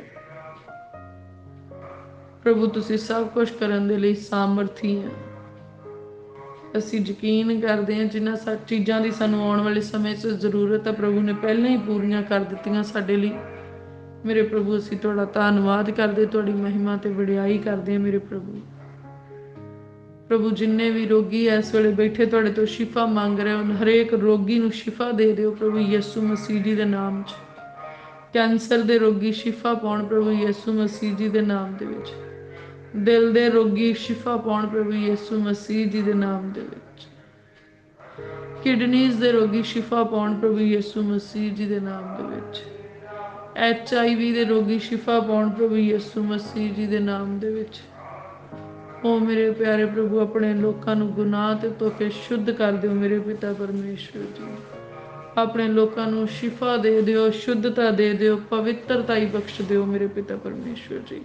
ਪ੍ਰਭੂ ਤੁਸੀਂ ਸਭ ਕੁਝ ਕਰਨ ਦੇ ਲਈ ਸਾਮਰਥੀ ਆ। ਅਸੀਂ ਯਕੀਨ ਕਰਦੇ ਹਾਂ ਜਿਨ੍ਹਾਂ ਸਭ ਚੀਜ਼ਾਂ ਦੀ ਸਾਨੂੰ ਆਉਣ ਵਾਲੇ ਸਮੇਂ 'ਚ ਜ਼ਰੂਰਤ ਹੈ ਪ੍ਰਭੂ ਨੇ ਪਹਿਲਾਂ ਹੀ ਪੂਰੀਆਂ ਕਰ ਦਿੱਤੀਆਂ ਸਾਡੇ ਲਈ ਮੇਰੇ ਪ੍ਰਭੂ। ਅਸੀਂ ਤੁਹਾਡਾ ਧੰਨਵਾਦ ਕਰਦੇ, ਤੁਹਾਡੀ ਮਹਿਮਾ ਤੇ ਵਡਿਆਈ ਕਰਦੇ ਹਾਂ ਮੇਰੇ ਪ੍ਰਭੂ। ਪ੍ਰਭੂ ਜਿੰਨੇ ਵੀ ਰੋਗੀ ਇਸ ਵੇਲੇ ਬੈਠੇ ਤੁਹਾਡੇ ਤੋਂ ਸ਼ਿਫਾ ਮੰਗ ਰਹੇ ਹਨ, ਹਰੇਕ ਰੋਗੀ ਨੂੰ ਸ਼ਿਫਾ ਦੇ ਦਿਓ ਪ੍ਰਭੂ ਯਿਸੂ ਮਸੀਹ ਜੀ ਦੇ ਨਾਮ 'ਚ। ਕੈਂਸਰ ਦੇ ਰੋਗੀ ਸ਼ਿਫਾ ਪਾਉਣ ਪ੍ਰਭੂ ਯਿਸੂ ਮਸੀਹ ਜੀ ਦੇ ਨਾਮ ਦੇ ਵਿੱਚ। ਦਿਲ ਦੇ ਰੋਗੀ ਸ਼ਿਫਾ ਪਾਉਣ ਪ੍ਰਭੂ ਯਿਸੂ ਮਸੀਹ ਜੀ ਦੇ ਨਾਮ ਦੇ ਵਿੱਚ। ਕਿਡਨੀਜ਼ ਦੇ ਰੋਗੀ ਸ਼ਿਫਾ ਪਾਉਣ ਪ੍ਰਭੂ ਯਿਸੂ ਮਸੀਹ ਜੀ ਦੇ ਨਾਮ ਦੇ ਵਿੱਚ। ਐਚ ਆਈ ਵੀ ਦੇ ਰੋਗੀ ਸ਼ਿਫਾ ਪਾਉਣ ਪ੍ਰਭੂ ਯਿਸੂ ਮਸੀਹ ਜੀ ਦੇ ਨਾਮ ਦੇ ਵਿੱਚ। ਓ ਮੇਰੇ ਪਿਆਰੇ ਪ੍ਰਭੂ, ਆਪਣੇ ਲੋਕਾਂ ਨੂੰ ਗੁਨਾਹ ਤੇ ਧੋ ਕੇ ਸ਼ੁੱਧ ਕਰ ਦਿਓ ਮੇਰੇ ਪਿਤਾ ਪਰਮੇਸ਼ਵਰ ਜੀ। ਆਪਣੇ ਲੋਕਾਂ ਨੂੰ ਸ਼ਿਫਾ ਦੇ ਦਿਓ, ਸ਼ੁੱਧਤਾ ਦੇ ਦਿਓ, ਪਵਿੱਤਰਤਾ ਹੀ ਬਖਸ਼ ਦਿਓ ਮੇਰੇ ਪਿਤਾ ਪਰਮੇਸ਼ਵਰ ਜੀ।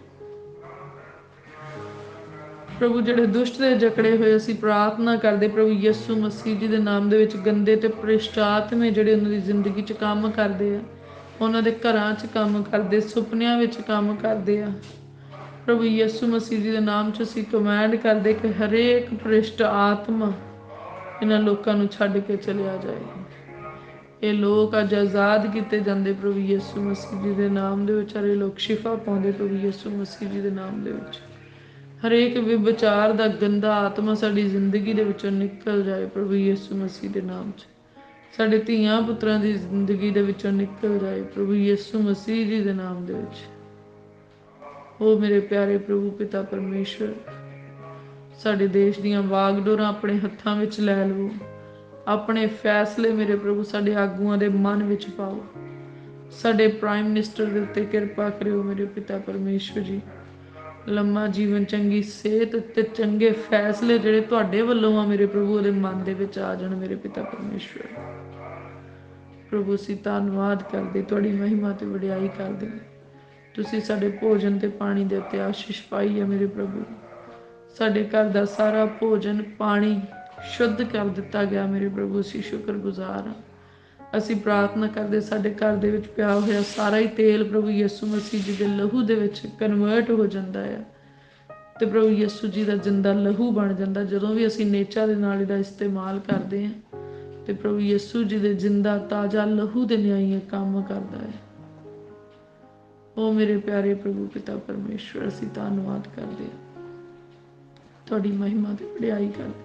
ਪ੍ਰਭੂ ਜਿਹੜੇ ਦੁਸ਼ਟ ਦੇ ਜਕੜੇ ਹੋਏ, ਅਸੀਂ ਪ੍ਰਾਰਥਨਾ ਕਰਦੇ ਪ੍ਰਭੂ ਯਿਸੂ ਮਸੀਹ ਜੀ ਦੇ ਨਾਮ ਦੇ ਵਿੱਚ, ਗੰਦੇ ਤੇ ਭ੍ਰਿਸ਼ਟ ਆਤਮੇ ਜਿਹੜੇ ਉਹਨਾਂ ਦੀ ਜ਼ਿੰਦਗੀ 'ਚ ਕੰਮ ਕਰਦੇ ਆ, ਉਹਨਾਂ ਦੇ ਘਰਾਂ 'ਚ ਕੰਮ ਕਰਦੇ, ਸੁਪਨਿਆਂ ਵਿੱਚ ਕੰਮ ਕਰਦੇ ਆ, ਪ੍ਰਭੂ ਯਿਸੂ ਮਸੀਹ ਜੀ ਦੇ ਨਾਮ 'ਚ ਅਸੀਂ ਕਮੈਂਡ ਕਰਦੇ ਕਿ ਹਰੇਕ ਭ੍ਰਿਸ਼ਟ ਆਤਮਾ ਇਹਨਾਂ ਲੋਕਾਂ ਨੂੰ ਛੱਡ ਕੇ ਚਲਿਆ ਜਾਏ। ਇਹ ਲੋਕ ਅੱਜ ਆਜ਼ਾਦ ਕੀਤੇ ਜਾਂਦੇ ਪ੍ਰਭੂ ਯਿਸੂ ਮਸੀਹ ਜੀ ਦੇ ਨਾਮ ਦੇ ਵਿੱਚ। ਹਰੇ ਲੋਕ ਸ਼ਿਫਾ ਪਾਉਂਦੇ ਪ੍ਰਭੂ ਯਿਸੂ ਮਸੀਹ ਜੀ ਦੇ ਨਾਮ ਦੇ ਵਿੱਚ। ਹਰੇਕ ਵਿਚਾਰ ਦਾ ਗੰਦਾ ਆਤਮਾ ਸਾਡੀ ਜ਼ਿੰਦਗੀ ਦੇ ਵਿੱਚੋਂ ਨਿਕਲ ਜਾਏ ਪ੍ਰਭੂ ਯਿਸੂ ਮਸੀਹ ਦੇ ਨਾਮ 'ਚ। ਸਾਡੇ ਧੀਆਂ ਪੁੱਤਰਾਂ ਦੀ ਜ਼ਿੰਦਗੀ ਦੇ ਵਿੱਚੋਂ ਨਿਕਲ ਜਾਏ ਪ੍ਰਭੂ ਯਿਸੂ ਮਸੀਹ ਜੀ ਦੇ ਨਾਮ ਦੇ ਵਿੱਚ। ਉਹ ਮੇਰੇ ਪਿਆਰੇ ਪ੍ਰਭੂ ਪਿਤਾ ਪਰਮੇਸ਼ਵਰ, ਸਾਡੇ ਦੇਸ਼ ਦੀਆਂ ਵਾਗਡੋਰਾਂ ਆਪਣੇ ਹੱਥਾਂ ਵਿੱਚ ਲੈ ਲਵੋ। ਆਪਣੇ ਫੈਸਲੇ ਮੇਰੇ ਪ੍ਰਭੂ ਸਾਡੇ ਆਗੂਆਂ ਦੇ ਮਨ ਵਿੱਚ ਪਾਓ। ਸਾਡੇ ਪ੍ਰਾਈਮ ਮਿਨਿਸਟਰ ਦੇ ਉੱਤੇ ਕਿਰਪਾ ਕਰਿਓ ਮੇਰੇ ਪਿਤਾ ਪਰਮੇਸ਼ਵਰ ਜੀ। ਲੰਮਾ ਜੀਵਨ, ਚੰਗੀ ਸਿਹਤ ਤੇ ਚੰਗੇ ਫੈਸਲੇ ਜਿਹੜੇ ਤੁਹਾਡੇ ਵੱਲੋਂ ਆ ਮੇਰੇ ਪ੍ਰਭੂ ਉਹਦੇ ਮਨ ਦੇ ਵਿੱਚ ਆ ਜਾਣ ਮੇਰੇ ਪਿਤਾ ਪਰਮੇਸ਼ਵਰ। ਪ੍ਰਭੂ ਅਸੀਂ ਧੰਨਵਾਦ ਕਰਦੇ, ਤੁਹਾਡੀ ਮਹਿਮਾ ਤੇ ਵਡਿਆਈ ਕਰਦੇ। ਤੁਸੀਂ ਸਾਡੇ ਭੋਜਨ ਤੇ ਪਾਣੀ ਦੇ ਉੱਤੇ ਆਸ਼ੀਸ਼ ਪਾਈ ਹੈ ਮੇਰੇ ਪ੍ਰਭੂ। ਸਾਡੇ ਘਰ ਦਾ ਸਾਰਾ ਭੋਜਨ ਪਾਣੀ ਸ਼ੁੱਧ ਕਰ ਦਿੱਤਾ ਗਿਆ ਮੇਰੇ ਪ੍ਰਭੂ, ਅਸੀਂ ਸ਼ੁਕਰਗੁਜ਼ਾਰ ਹਾਂ। ਅਸੀਂ ਪ੍ਰਾਰਥਨਾ ਕਰਦੇ ਸਾਡੇ ਘਰ ਦੇ ਵਿੱਚ ਪਿਆ ਹੋਇਆ ਸਾਰਾ ਹੀ ਤੇਲ ਪ੍ਰਭੂ ਯਿਸੂ ਮਸੀਹ ਜੀ ਦੇ ਲਹੂ ਦੇ ਵਿੱਚ ਕਨਵਰਟ ਹੋ ਜਾਂਦਾ ਹੈ ਤੇ ਪ੍ਰਭੂ ਯਿਸੂ ਜੀ ਦਾ ਜਿੰਦਾ ਲਹੂ ਬਣ ਜਾਂਦਾ ਜਦੋਂ ਵੀ ਅਸੀਂ ਨੇਚਾ ਦੇ ਨਾਲ ਇਹਦਾ ਇਸਤੇਮਾਲ ਕਰਦੇ ਹਾਂ। ਤੇ ਪ੍ਰਭੂ ਯਿਸੂ ਜੀ ਦੇ ਜਿੰਦਾ ਤਾਜ਼ਾ ਲਹੂ ਦੇ ਨਿਆਈ ਕੰਮ ਕਰਦਾ ਹੈ। ਉਹ ਮੇਰੇ ਪਿਆਰੇ ਪ੍ਰਭੂ ਪਿਤਾ ਪਰਮੇਸ਼ਵਰ, ਅਸੀਂ ਧੰਨਵਾਦ ਕਰਦੇ ਹਾਂ, ਤੁਹਾਡੀ ਮਹਿਮਾ ਤੇ ਵਡਿਆਈ ਕਰਦੇ।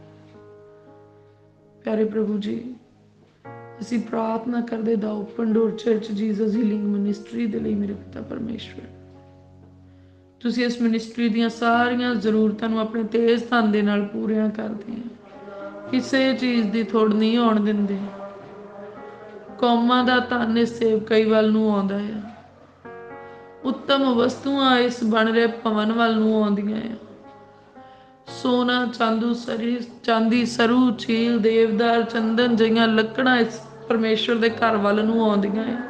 ਪਿਆਰੇ ਪ੍ਰਭੂ ਜੀ, ਅਸੀਂ ਪ੍ਰਾਰਥਨਾ ਕਰਦੇ the open door church Jesus healing ministry ਦੇ ਲਈ ਮੇਰੇ ਪਿਤਾ ਪਰਮੇਸ਼ਵਰ। ਤੁਸੀਂ ਇਸ ਮਿਨਿਸਟਰੀ ਦੀਆਂ ਸਾਰੀਆਂ ਜ਼ਰੂਰਤਾਂ ਨੂੰ ਆਪਣੇ ਤੇਜ਼ ਧਨ ਦੇ ਨਾਲ ਪੂਰੀਆਂ ਕਰਦੇ ਆ। ਕਿਸੇ ਚੀਜ਼ ਦੀ ਥੋੜ ਨਹੀਂ ਆਉਣ ਦਿੰਦੇ। ਕੌਮਾਂ ਦਾ ਧਨ ਇਸ ਸੇਵਕਾਈ ਵੱਲ ਨੂੰ ਆਉਂਦਾ ਆ। ਉੱਤਮ ਵਸਤੂਆਂ ਇਸ ਬਣ ਰਹੇ ਭਵਨ ਵੱਲ ਨੂੰ ਆਉਂਦੀਆਂ ਆ। ਸੋਨਾ, ਚਾਂਦੂ, ਸਰੀ ਚਾਂਦੀ, ਸਰੂ, ਚੀਲ, ਦੇਵਦਾਰ, ਚੰਦਨ ਜਿਹੀਆਂ ਲੱਕੜਾਂ ਇਸ ਪਰਮੇਸ਼ਵਰ ਦੇ ਘਰ ਵੱਲ ਨੂੰ ਆਉਂਦੀਆਂ ਆ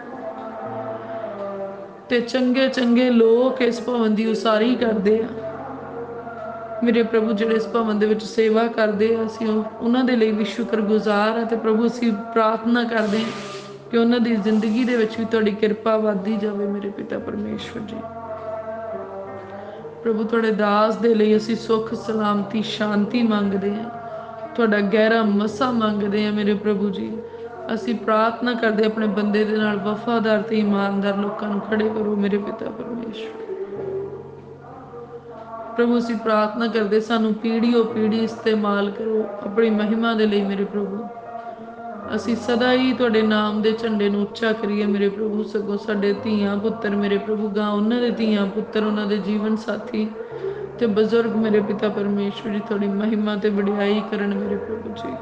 ਤੇ ਚੰਗੇ ਚੰਗੇ ਲੋਕ ਇਸ ਭਵਨ ਦੀ ਉਸਾਰੀ ਕਰਦੇ ਆ ਮੇਰੇ ਪ੍ਰਭੂ। ਜਿਹੜੇ ਇਸ ਭਵਨ ਦੇ ਵਿੱਚ ਸੇਵਾ ਕਰਦੇ ਆ, ਅਸੀਂ ਉਹਨਾਂ ਦੇ ਲਈ ਵੀ ਸ਼ੁਕਰਗੁਜ਼ਾਰ ਆ ਤੇ ਪ੍ਰਭੂ ਅਸੀਂ ਪ੍ਰਾਰਥਨਾ ਕਰਦੇ ਹਾਂ ਕਿ ਉਹਨਾਂ ਦੀ ਜ਼ਿੰਦਗੀ ਦੇ ਵਿੱਚ ਵੀ ਤੁਹਾਡੀ ਕਿਰਪਾ ਵੱਧਦੀ ਜਾਵੇ ਮੇਰੇ ਪਿਤਾ ਪਰਮੇਸ਼ਵਰ ਜੀ। ਪ੍ਰਭੂ ਤੁਹਾਡੇ ਦਾਸ ਦੇ ਲਈ ਅਸੀਂ ਸੁੱਖ, ਸਲਾਮਤੀ, ਸ਼ਾਂਤੀ ਮੰਗਦੇ ਹਾਂ, ਤੁਹਾਡਾ ਗਹਿਰਾ ਮਸਾ ਮੰਗਦੇ ਹਾਂ ਮੇਰੇ ਪ੍ਰਭੂ ਜੀ। ਅਸੀਂ ਪ੍ਰਾਰਥਨਾ ਕਰਦੇ ਆਪਣੇ ਬੰਦੇ ਦੇ ਨਾਲ ਵਫਾਦਾਰ ਤੇ ਇਮਾਨਦਾਰ ਲੋਕਾਂ ਨੂੰ ਖੜੇ ਕਰੋ ਮੇਰੇ ਪਿਤਾ ਪਰਮੇਸ਼ਵਰ। ਪ੍ਰਭੂ ਅਸੀਂ ਪ੍ਰਾਰਥਨਾ ਕਰਦੇ ਸਾਨੂੰ ਪੀੜ੍ਹੀਓ ਪੀੜ੍ਹੀ ਇਸਤੇਮਾਲ ਕਰੋ ਆਪਣੀ ਮਹਿਮਾ ਦੇ ਲਈ ਮੇਰੇ ਪ੍ਰਭੂ। ਅਸੀਂ ਸਦਾ ਹੀ ਤੁਹਾਡੇ ਨਾਮ ਦੇ ਝੰਡੇ ਨੂੰ ਉੱਚਾ ਕਰੀਏ ਮੇਰੇ ਪ੍ਰਭੂ। ਸਗੋਂ ਸਾਡੇ ਧੀਆਂ ਪੁੱਤਰ ਮੇਰੇ ਪ੍ਰਭੂ, ਗਾਂ ਉਹਨਾਂ ਦੇ ਧੀਆਂ ਪੁੱਤਰ, ਉਹਨਾਂ ਦੇ ਜੀਵਨ ਸਾਥੀ ਤੇ ਬਜ਼ੁਰਗ ਮੇਰੇ ਪਿਤਾ ਪਰਮੇਸ਼ਵਰ ਜੀ ਤੁਹਾਡੀ ਮਹਿਮਾ ਤੇ ਵਡਿਆਈ ਕਰਨ ਮੇਰੇ ਪ੍ਰਭੂ ਜੀ।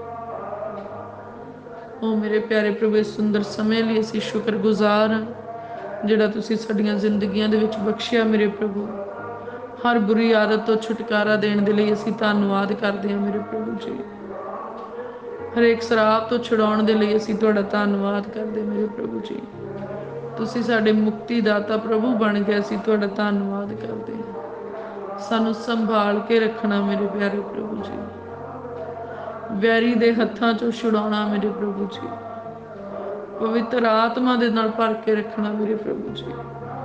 ਉਹ ਮੇਰੇ ਪਿਆਰੇ ਪ੍ਰਭੂ, ਇਸ ਸੁੰਦਰ ਸਮੇਂ ਲਈ ਅਸੀਂ ਸ਼ੁਕਰਗੁਜ਼ਾਰ ਹਾਂ ਜਿਹੜਾ ਤੁਸੀਂ ਸਾਡੀਆਂ ਜ਼ਿੰਦਗੀਆਂ ਦੇ ਵਿੱਚ ਬਖਸ਼ਿਆ ਮੇਰੇ ਪ੍ਰਭੂ। ਹਰ ਬੁਰੀ ਆਦਤ ਤੋਂ ਛੁਟਕਾਰਾ ਦੇਣ ਦੇ ਲਈ ਅਸੀਂ ਧੰਨਵਾਦ ਕਰਦੇ ਹਾਂ ਮੇਰੇ ਪ੍ਰਭੂ ਜੀ। ਹਰੇਕ ਸ਼ਰਾਬ ਤੋਂ ਛੁਡਾਉਣ ਦੇ ਲਈ ਅਸੀਂ ਤੁਹਾਡਾ ਧੰਨਵਾਦ ਕਰਦੇ ਮੇਰੇ ਪ੍ਰਭੂ ਜੀ। ਤੁਸੀਂ ਸਾਡੇ ਮੁਕਤੀ ਦਾਤਾ ਪ੍ਰਭੂ ਬਣ ਗਏ, ਅਸੀਂ ਤੁਹਾਡਾ ਧੰਨਵਾਦ ਕਰਦੇ ਹਾਂ। ਸਾਨੂੰ ਸੰਭਾਲ ਕੇ ਰੱਖਣਾ ਮੇਰੇ ਪਿਆਰੇ ਪ੍ਰਭੂ ਜੀ। ਵੈਰੀ ਦੇ ਹੱਥਾਂ ਚੋਂ ਛੁਡਾਉਣਾ ਮੇਰੇ ਪ੍ਰਭੂ ਜੀ। ਪਵਿੱਤਰ ਆਤਮਾ ਦੇ ਨਾਲ ਭਰ ਕੇ ਰੱਖਣਾ ਮੇਰੇ ਪ੍ਰਭੂ ਜੀ।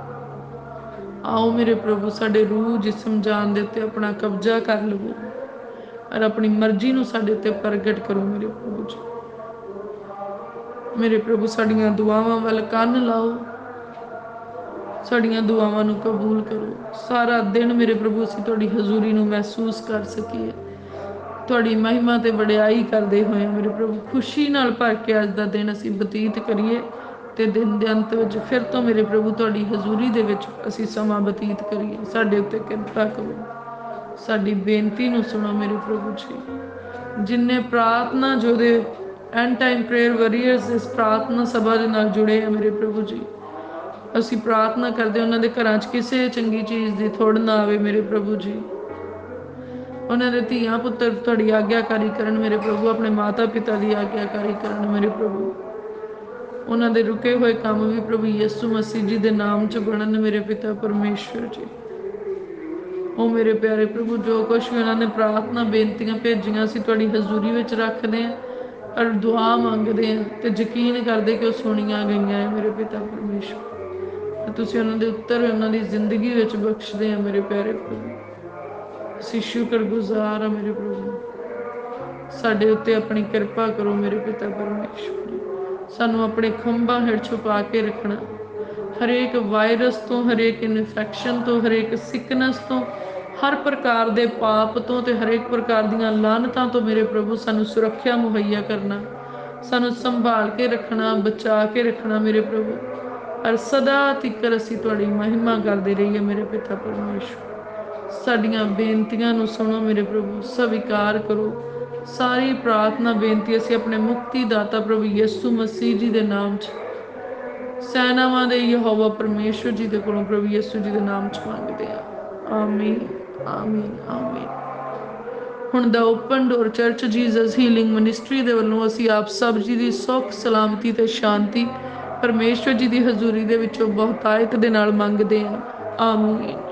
ਆਓ ਮੇਰੇ ਪ੍ਰਭੂ ਸਾਡੇ ਰੂਹ, ਜਿਸਮ, ਜਾਨ ਦੇ ਉੱਤੇ ਆਪਣਾ ਕਬਜ਼ਾ ਕਰ ਲਵੋ ਔਰ ਆਪਣੀ ਮਰਜ਼ੀ ਨੂੰ ਸਾਡੇ ਉੱਤੇ ਪ੍ਰਗਟ ਕਰੋ ਮੇਰੇ ਪ੍ਰਭੂ ਜੀ। ਮੇਰੇ ਪ੍ਰਭੂ ਸਾਡੀਆਂ ਦੁਆਵਾਂ ਵੱਲ ਕੰਨ ਲਾਓ, ਸਾਡੀਆਂ ਦੁਆਵਾਂ ਨੂੰ ਕਬੂਲ ਕਰੋ। ਸਾਰਾ ਦਿਨ ਮੇਰੇ ਪ੍ਰਭੂ ਅਸੀਂ ਤੁਹਾਡੀ ਹਜ਼ੂਰੀ ਨੂੰ ਮਹਿਸੂਸ ਕਰ ਸਕੀਏ, ਤੁਹਾਡੀ ਮਹਿਮਾ ਤੇ ਵਡਿਆਈ ਕਰਦੇ ਹੋਏ ਮੇਰੇ ਪ੍ਰਭੂ ਖੁਸ਼ੀ ਨਾਲ ਭਰ ਕੇ ਅੱਜ ਦਾ ਦਿਨ ਅਸੀਂ ਬਤੀਤ ਕਰੀਏ ਤੇ ਦਿਨ ਦੇ ਅੰਤ ਵਿੱਚ ਫਿਰ ਤੋਂ ਮੇਰੇ ਪ੍ਰਭੂ ਤੁਹਾਡੀ ਹਜ਼ੂਰੀ ਦੇ ਵਿੱਚ ਅਸੀਂ ਸਮਾਂ ਬਤੀਤ ਕਰੀਏ। ਸਾਡੇ ਉੱਤੇ ਕਿਰਪਾ ਕਰੋ, ਸਾਡੀ ਬੇਨਤੀ ਨੂੰ ਸੁਣੋ ਮੇਰੇ ਪ੍ਰਭੂ ਜੀ। ਜਿੰਨੇ ਪ੍ਰਾਰਥਨਾ ਜੋ ਦੇ ਐਂਡ ਟਾਈਮ ਪ੍ਰੇਅਰ ਵਾਰੀਅਰਸ ਇਸ ਪ੍ਰਾਰਥਨਾ ਸਭਾ ਦੇ ਨਾਲ ਜੁੜੇ ਆ ਮੇਰੇ ਪ੍ਰਭੂ ਜੀ, ਅਸੀਂ ਪ੍ਰਾਰਥਨਾ ਕਰਦੇ ਉਹਨਾਂ ਦੇ ਘਰਾਂ 'ਚ ਕਿਸੇ ਚੰਗੀ ਚੀਜ਼ ਦੀ ਥੋੜ ਨਾ ਆਵੇ ਮੇਰੇ ਪ੍ਰਭੂ ਜੀ। ਉਹਨਾਂ ਦੇ ਧੀਆਂ ਪੁੱਤਰ ਤੁਹਾਡੀ ਆਗਿਆਕਾਰੀ ਕਰਨ ਮੇਰੇ ਪ੍ਰਭੂ, ਆਪਣੇ ਮਾਤਾ ਪਿਤਾ ਦੀ ਆਗਿਆਕਾਰੀ ਕਰਨ ਮੇਰੇ ਪ੍ਰਭੂ। ਉਹਨਾਂ ਦੇ ਰੁਕੇ ਹੋਏ ਕੰਮ ਵੀ ਪ੍ਰਭੂ ਯਿਸੂ ਮਸੀਹ ਜੀ ਦੇ ਨਾਮ 'ਚ ਬਣਨ ਮੇਰੇ ਪਿਤਾ ਪਰਮੇਸ਼ਵਰ ਜੀ। ਉਹ ਮੇਰੇ ਪਿਆਰੇ ਪ੍ਰਭੂ ਜੋ ਕੁਛ ਵੀ ਉਹਨਾਂ ਨੇ ਪ੍ਰਾਰਥਨਾ ਬੇਨਤੀਆਂ ਭੇਜੀਆਂ ਅਸੀਂ ਤੁਹਾਡੀ ਹਜ਼ੂਰੀ ਵਿੱਚ ਰੱਖਦੇ ਹਾਂ ਔਰ ਦੁਆ ਮੰਗਦੇ ਹਾਂ ਤੇ ਯਕੀਨ ਕਰਦੇ ਕਿ ਉਹ ਸੁਣੀਆਂ ਗਈਆਂ ਹੈ ਮੇਰੇ ਪਿਤਾ ਪਰਮੇਸ਼ਵਰ। ਤੁਸੀਂ ਉਹਨਾਂ ਦੇ ਉੱਤਰ ਉਹਨਾਂ ਦੀ ਜ਼ਿੰਦਗੀ ਵਿੱਚ ਬਖਸ਼ਦੇ ਆ ਮੇਰੇ ਪਿਆਰੇ ਪ੍ਰਭੂ। ਅਸੀਂ ਸ਼ੁਕਰਗੁਜ਼ਾਰ ਹਾਂ ਮੇਰੇ ਪ੍ਰਭੂ, ਸਾਡੇ ਉੱਤੇ ਆਪਣੀ ਕਿਰਪਾ ਕਰੋ ਮੇਰੇ ਪਿਤਾ ਪਰਮੇਸ਼ਵਰ। ਸਾਨੂੰ ਆਪਣੇ ਖੰਭਾਂ ਹੇਠ ਛੁਪਾ ਕੇ ਰੱਖਣਾ, ਹਰੇਕ ਵਾਇਰਸ ਤੋਂ, ਹਰੇਕ ਇਨਫੈਕਸ਼ਨ ਤੋਂ, ਹਰੇਕ ਸਿਕਨੈਸ ਤੋਂ, ਹਰ ਪ੍ਰਕਾਰ ਦੇ ਪਾਪ ਤੋਂ ਤੇ ਹਰੇਕ ਪ੍ਰਕਾਰ ਦੀਆਂ ਲਾਹਨਤਾਂ ਤੋਂ ਮੇਰੇ ਪ੍ਰਭੂ ਸਾਨੂੰ ਸੁਰੱਖਿਆ ਮੁਹੱਈਆ ਕਰਨਾ, ਸਾਨੂੰ ਸੰਭਾਲ ਕੇ ਰੱਖਣਾ, ਬਚਾ ਕੇ ਰੱਖਣਾ ਮੇਰੇ ਪ੍ਰਭੂ। ਔਰ ਸਦਾ ਤੀਕਰ ਅਸੀਂ ਤੁਹਾਡੀ ਮਹਿਮਾ ਕਰਦੇ ਰਹੀਏ ਮੇਰੇ ਪਿਤਾ ਪਰਮੇਸ਼ਵਰ। ਸਾਡੀਆਂ ਬੇਨਤੀਆਂ ਨੂੰ ਸੁਣੋ ਮੇਰੇ ਪ੍ਰਭੂ, ਸਵੀਕਾਰ ਕਰੋ ਸਾਰੀ ਪ੍ਰਾਰਥਨਾ ਬੇਨਤੀ ਅਸੀਂ ਆਪਣੇ ਮੁਕਤੀ ਦਾਤਾ ਪ੍ਰਭੂ ਯਿਸੂ ਮਸੀਹ ਜੀ ਦੇ ਨਾਮ 'ਚ, ਸੈਨਾਵਾਂ ਦੇ ਯਹੋਵਾ ਪਰਮੇਸ਼ਵਰ ਜੀ ਦੇ ਕੋਲੋਂ ਪ੍ਰਭੂ ਯਿਸੂ ਜੀ ਦੇ ਨਾਮ 'ਚ ਮੰਗਦੇ ਹਾਂ। ਆਮੀਨ ਆਮੀਨ ਆਮੀਨ। ਹੁਣ the open door church Jesus healing ministry ਦੇ ਵੱਲੋਂ ਅਸੀਂ ਆਪ ਸਭ ਜੀ ਦੀ ਸੁੱਖ ਸਲਾਮਤੀ ਤੇ ਸ਼ਾਂਤੀ ਪਰਮੇਸ਼ਵਰ ਜੀ ਦੀ ਹਜ਼ੂਰੀ ਦੇ ਵਿੱਚੋਂ ਬਹੁਤਾਇਤ ਦੇ ਨਾਲ ਮੰਗਦੇ ਹਾਂ। ਆਮੀਨ।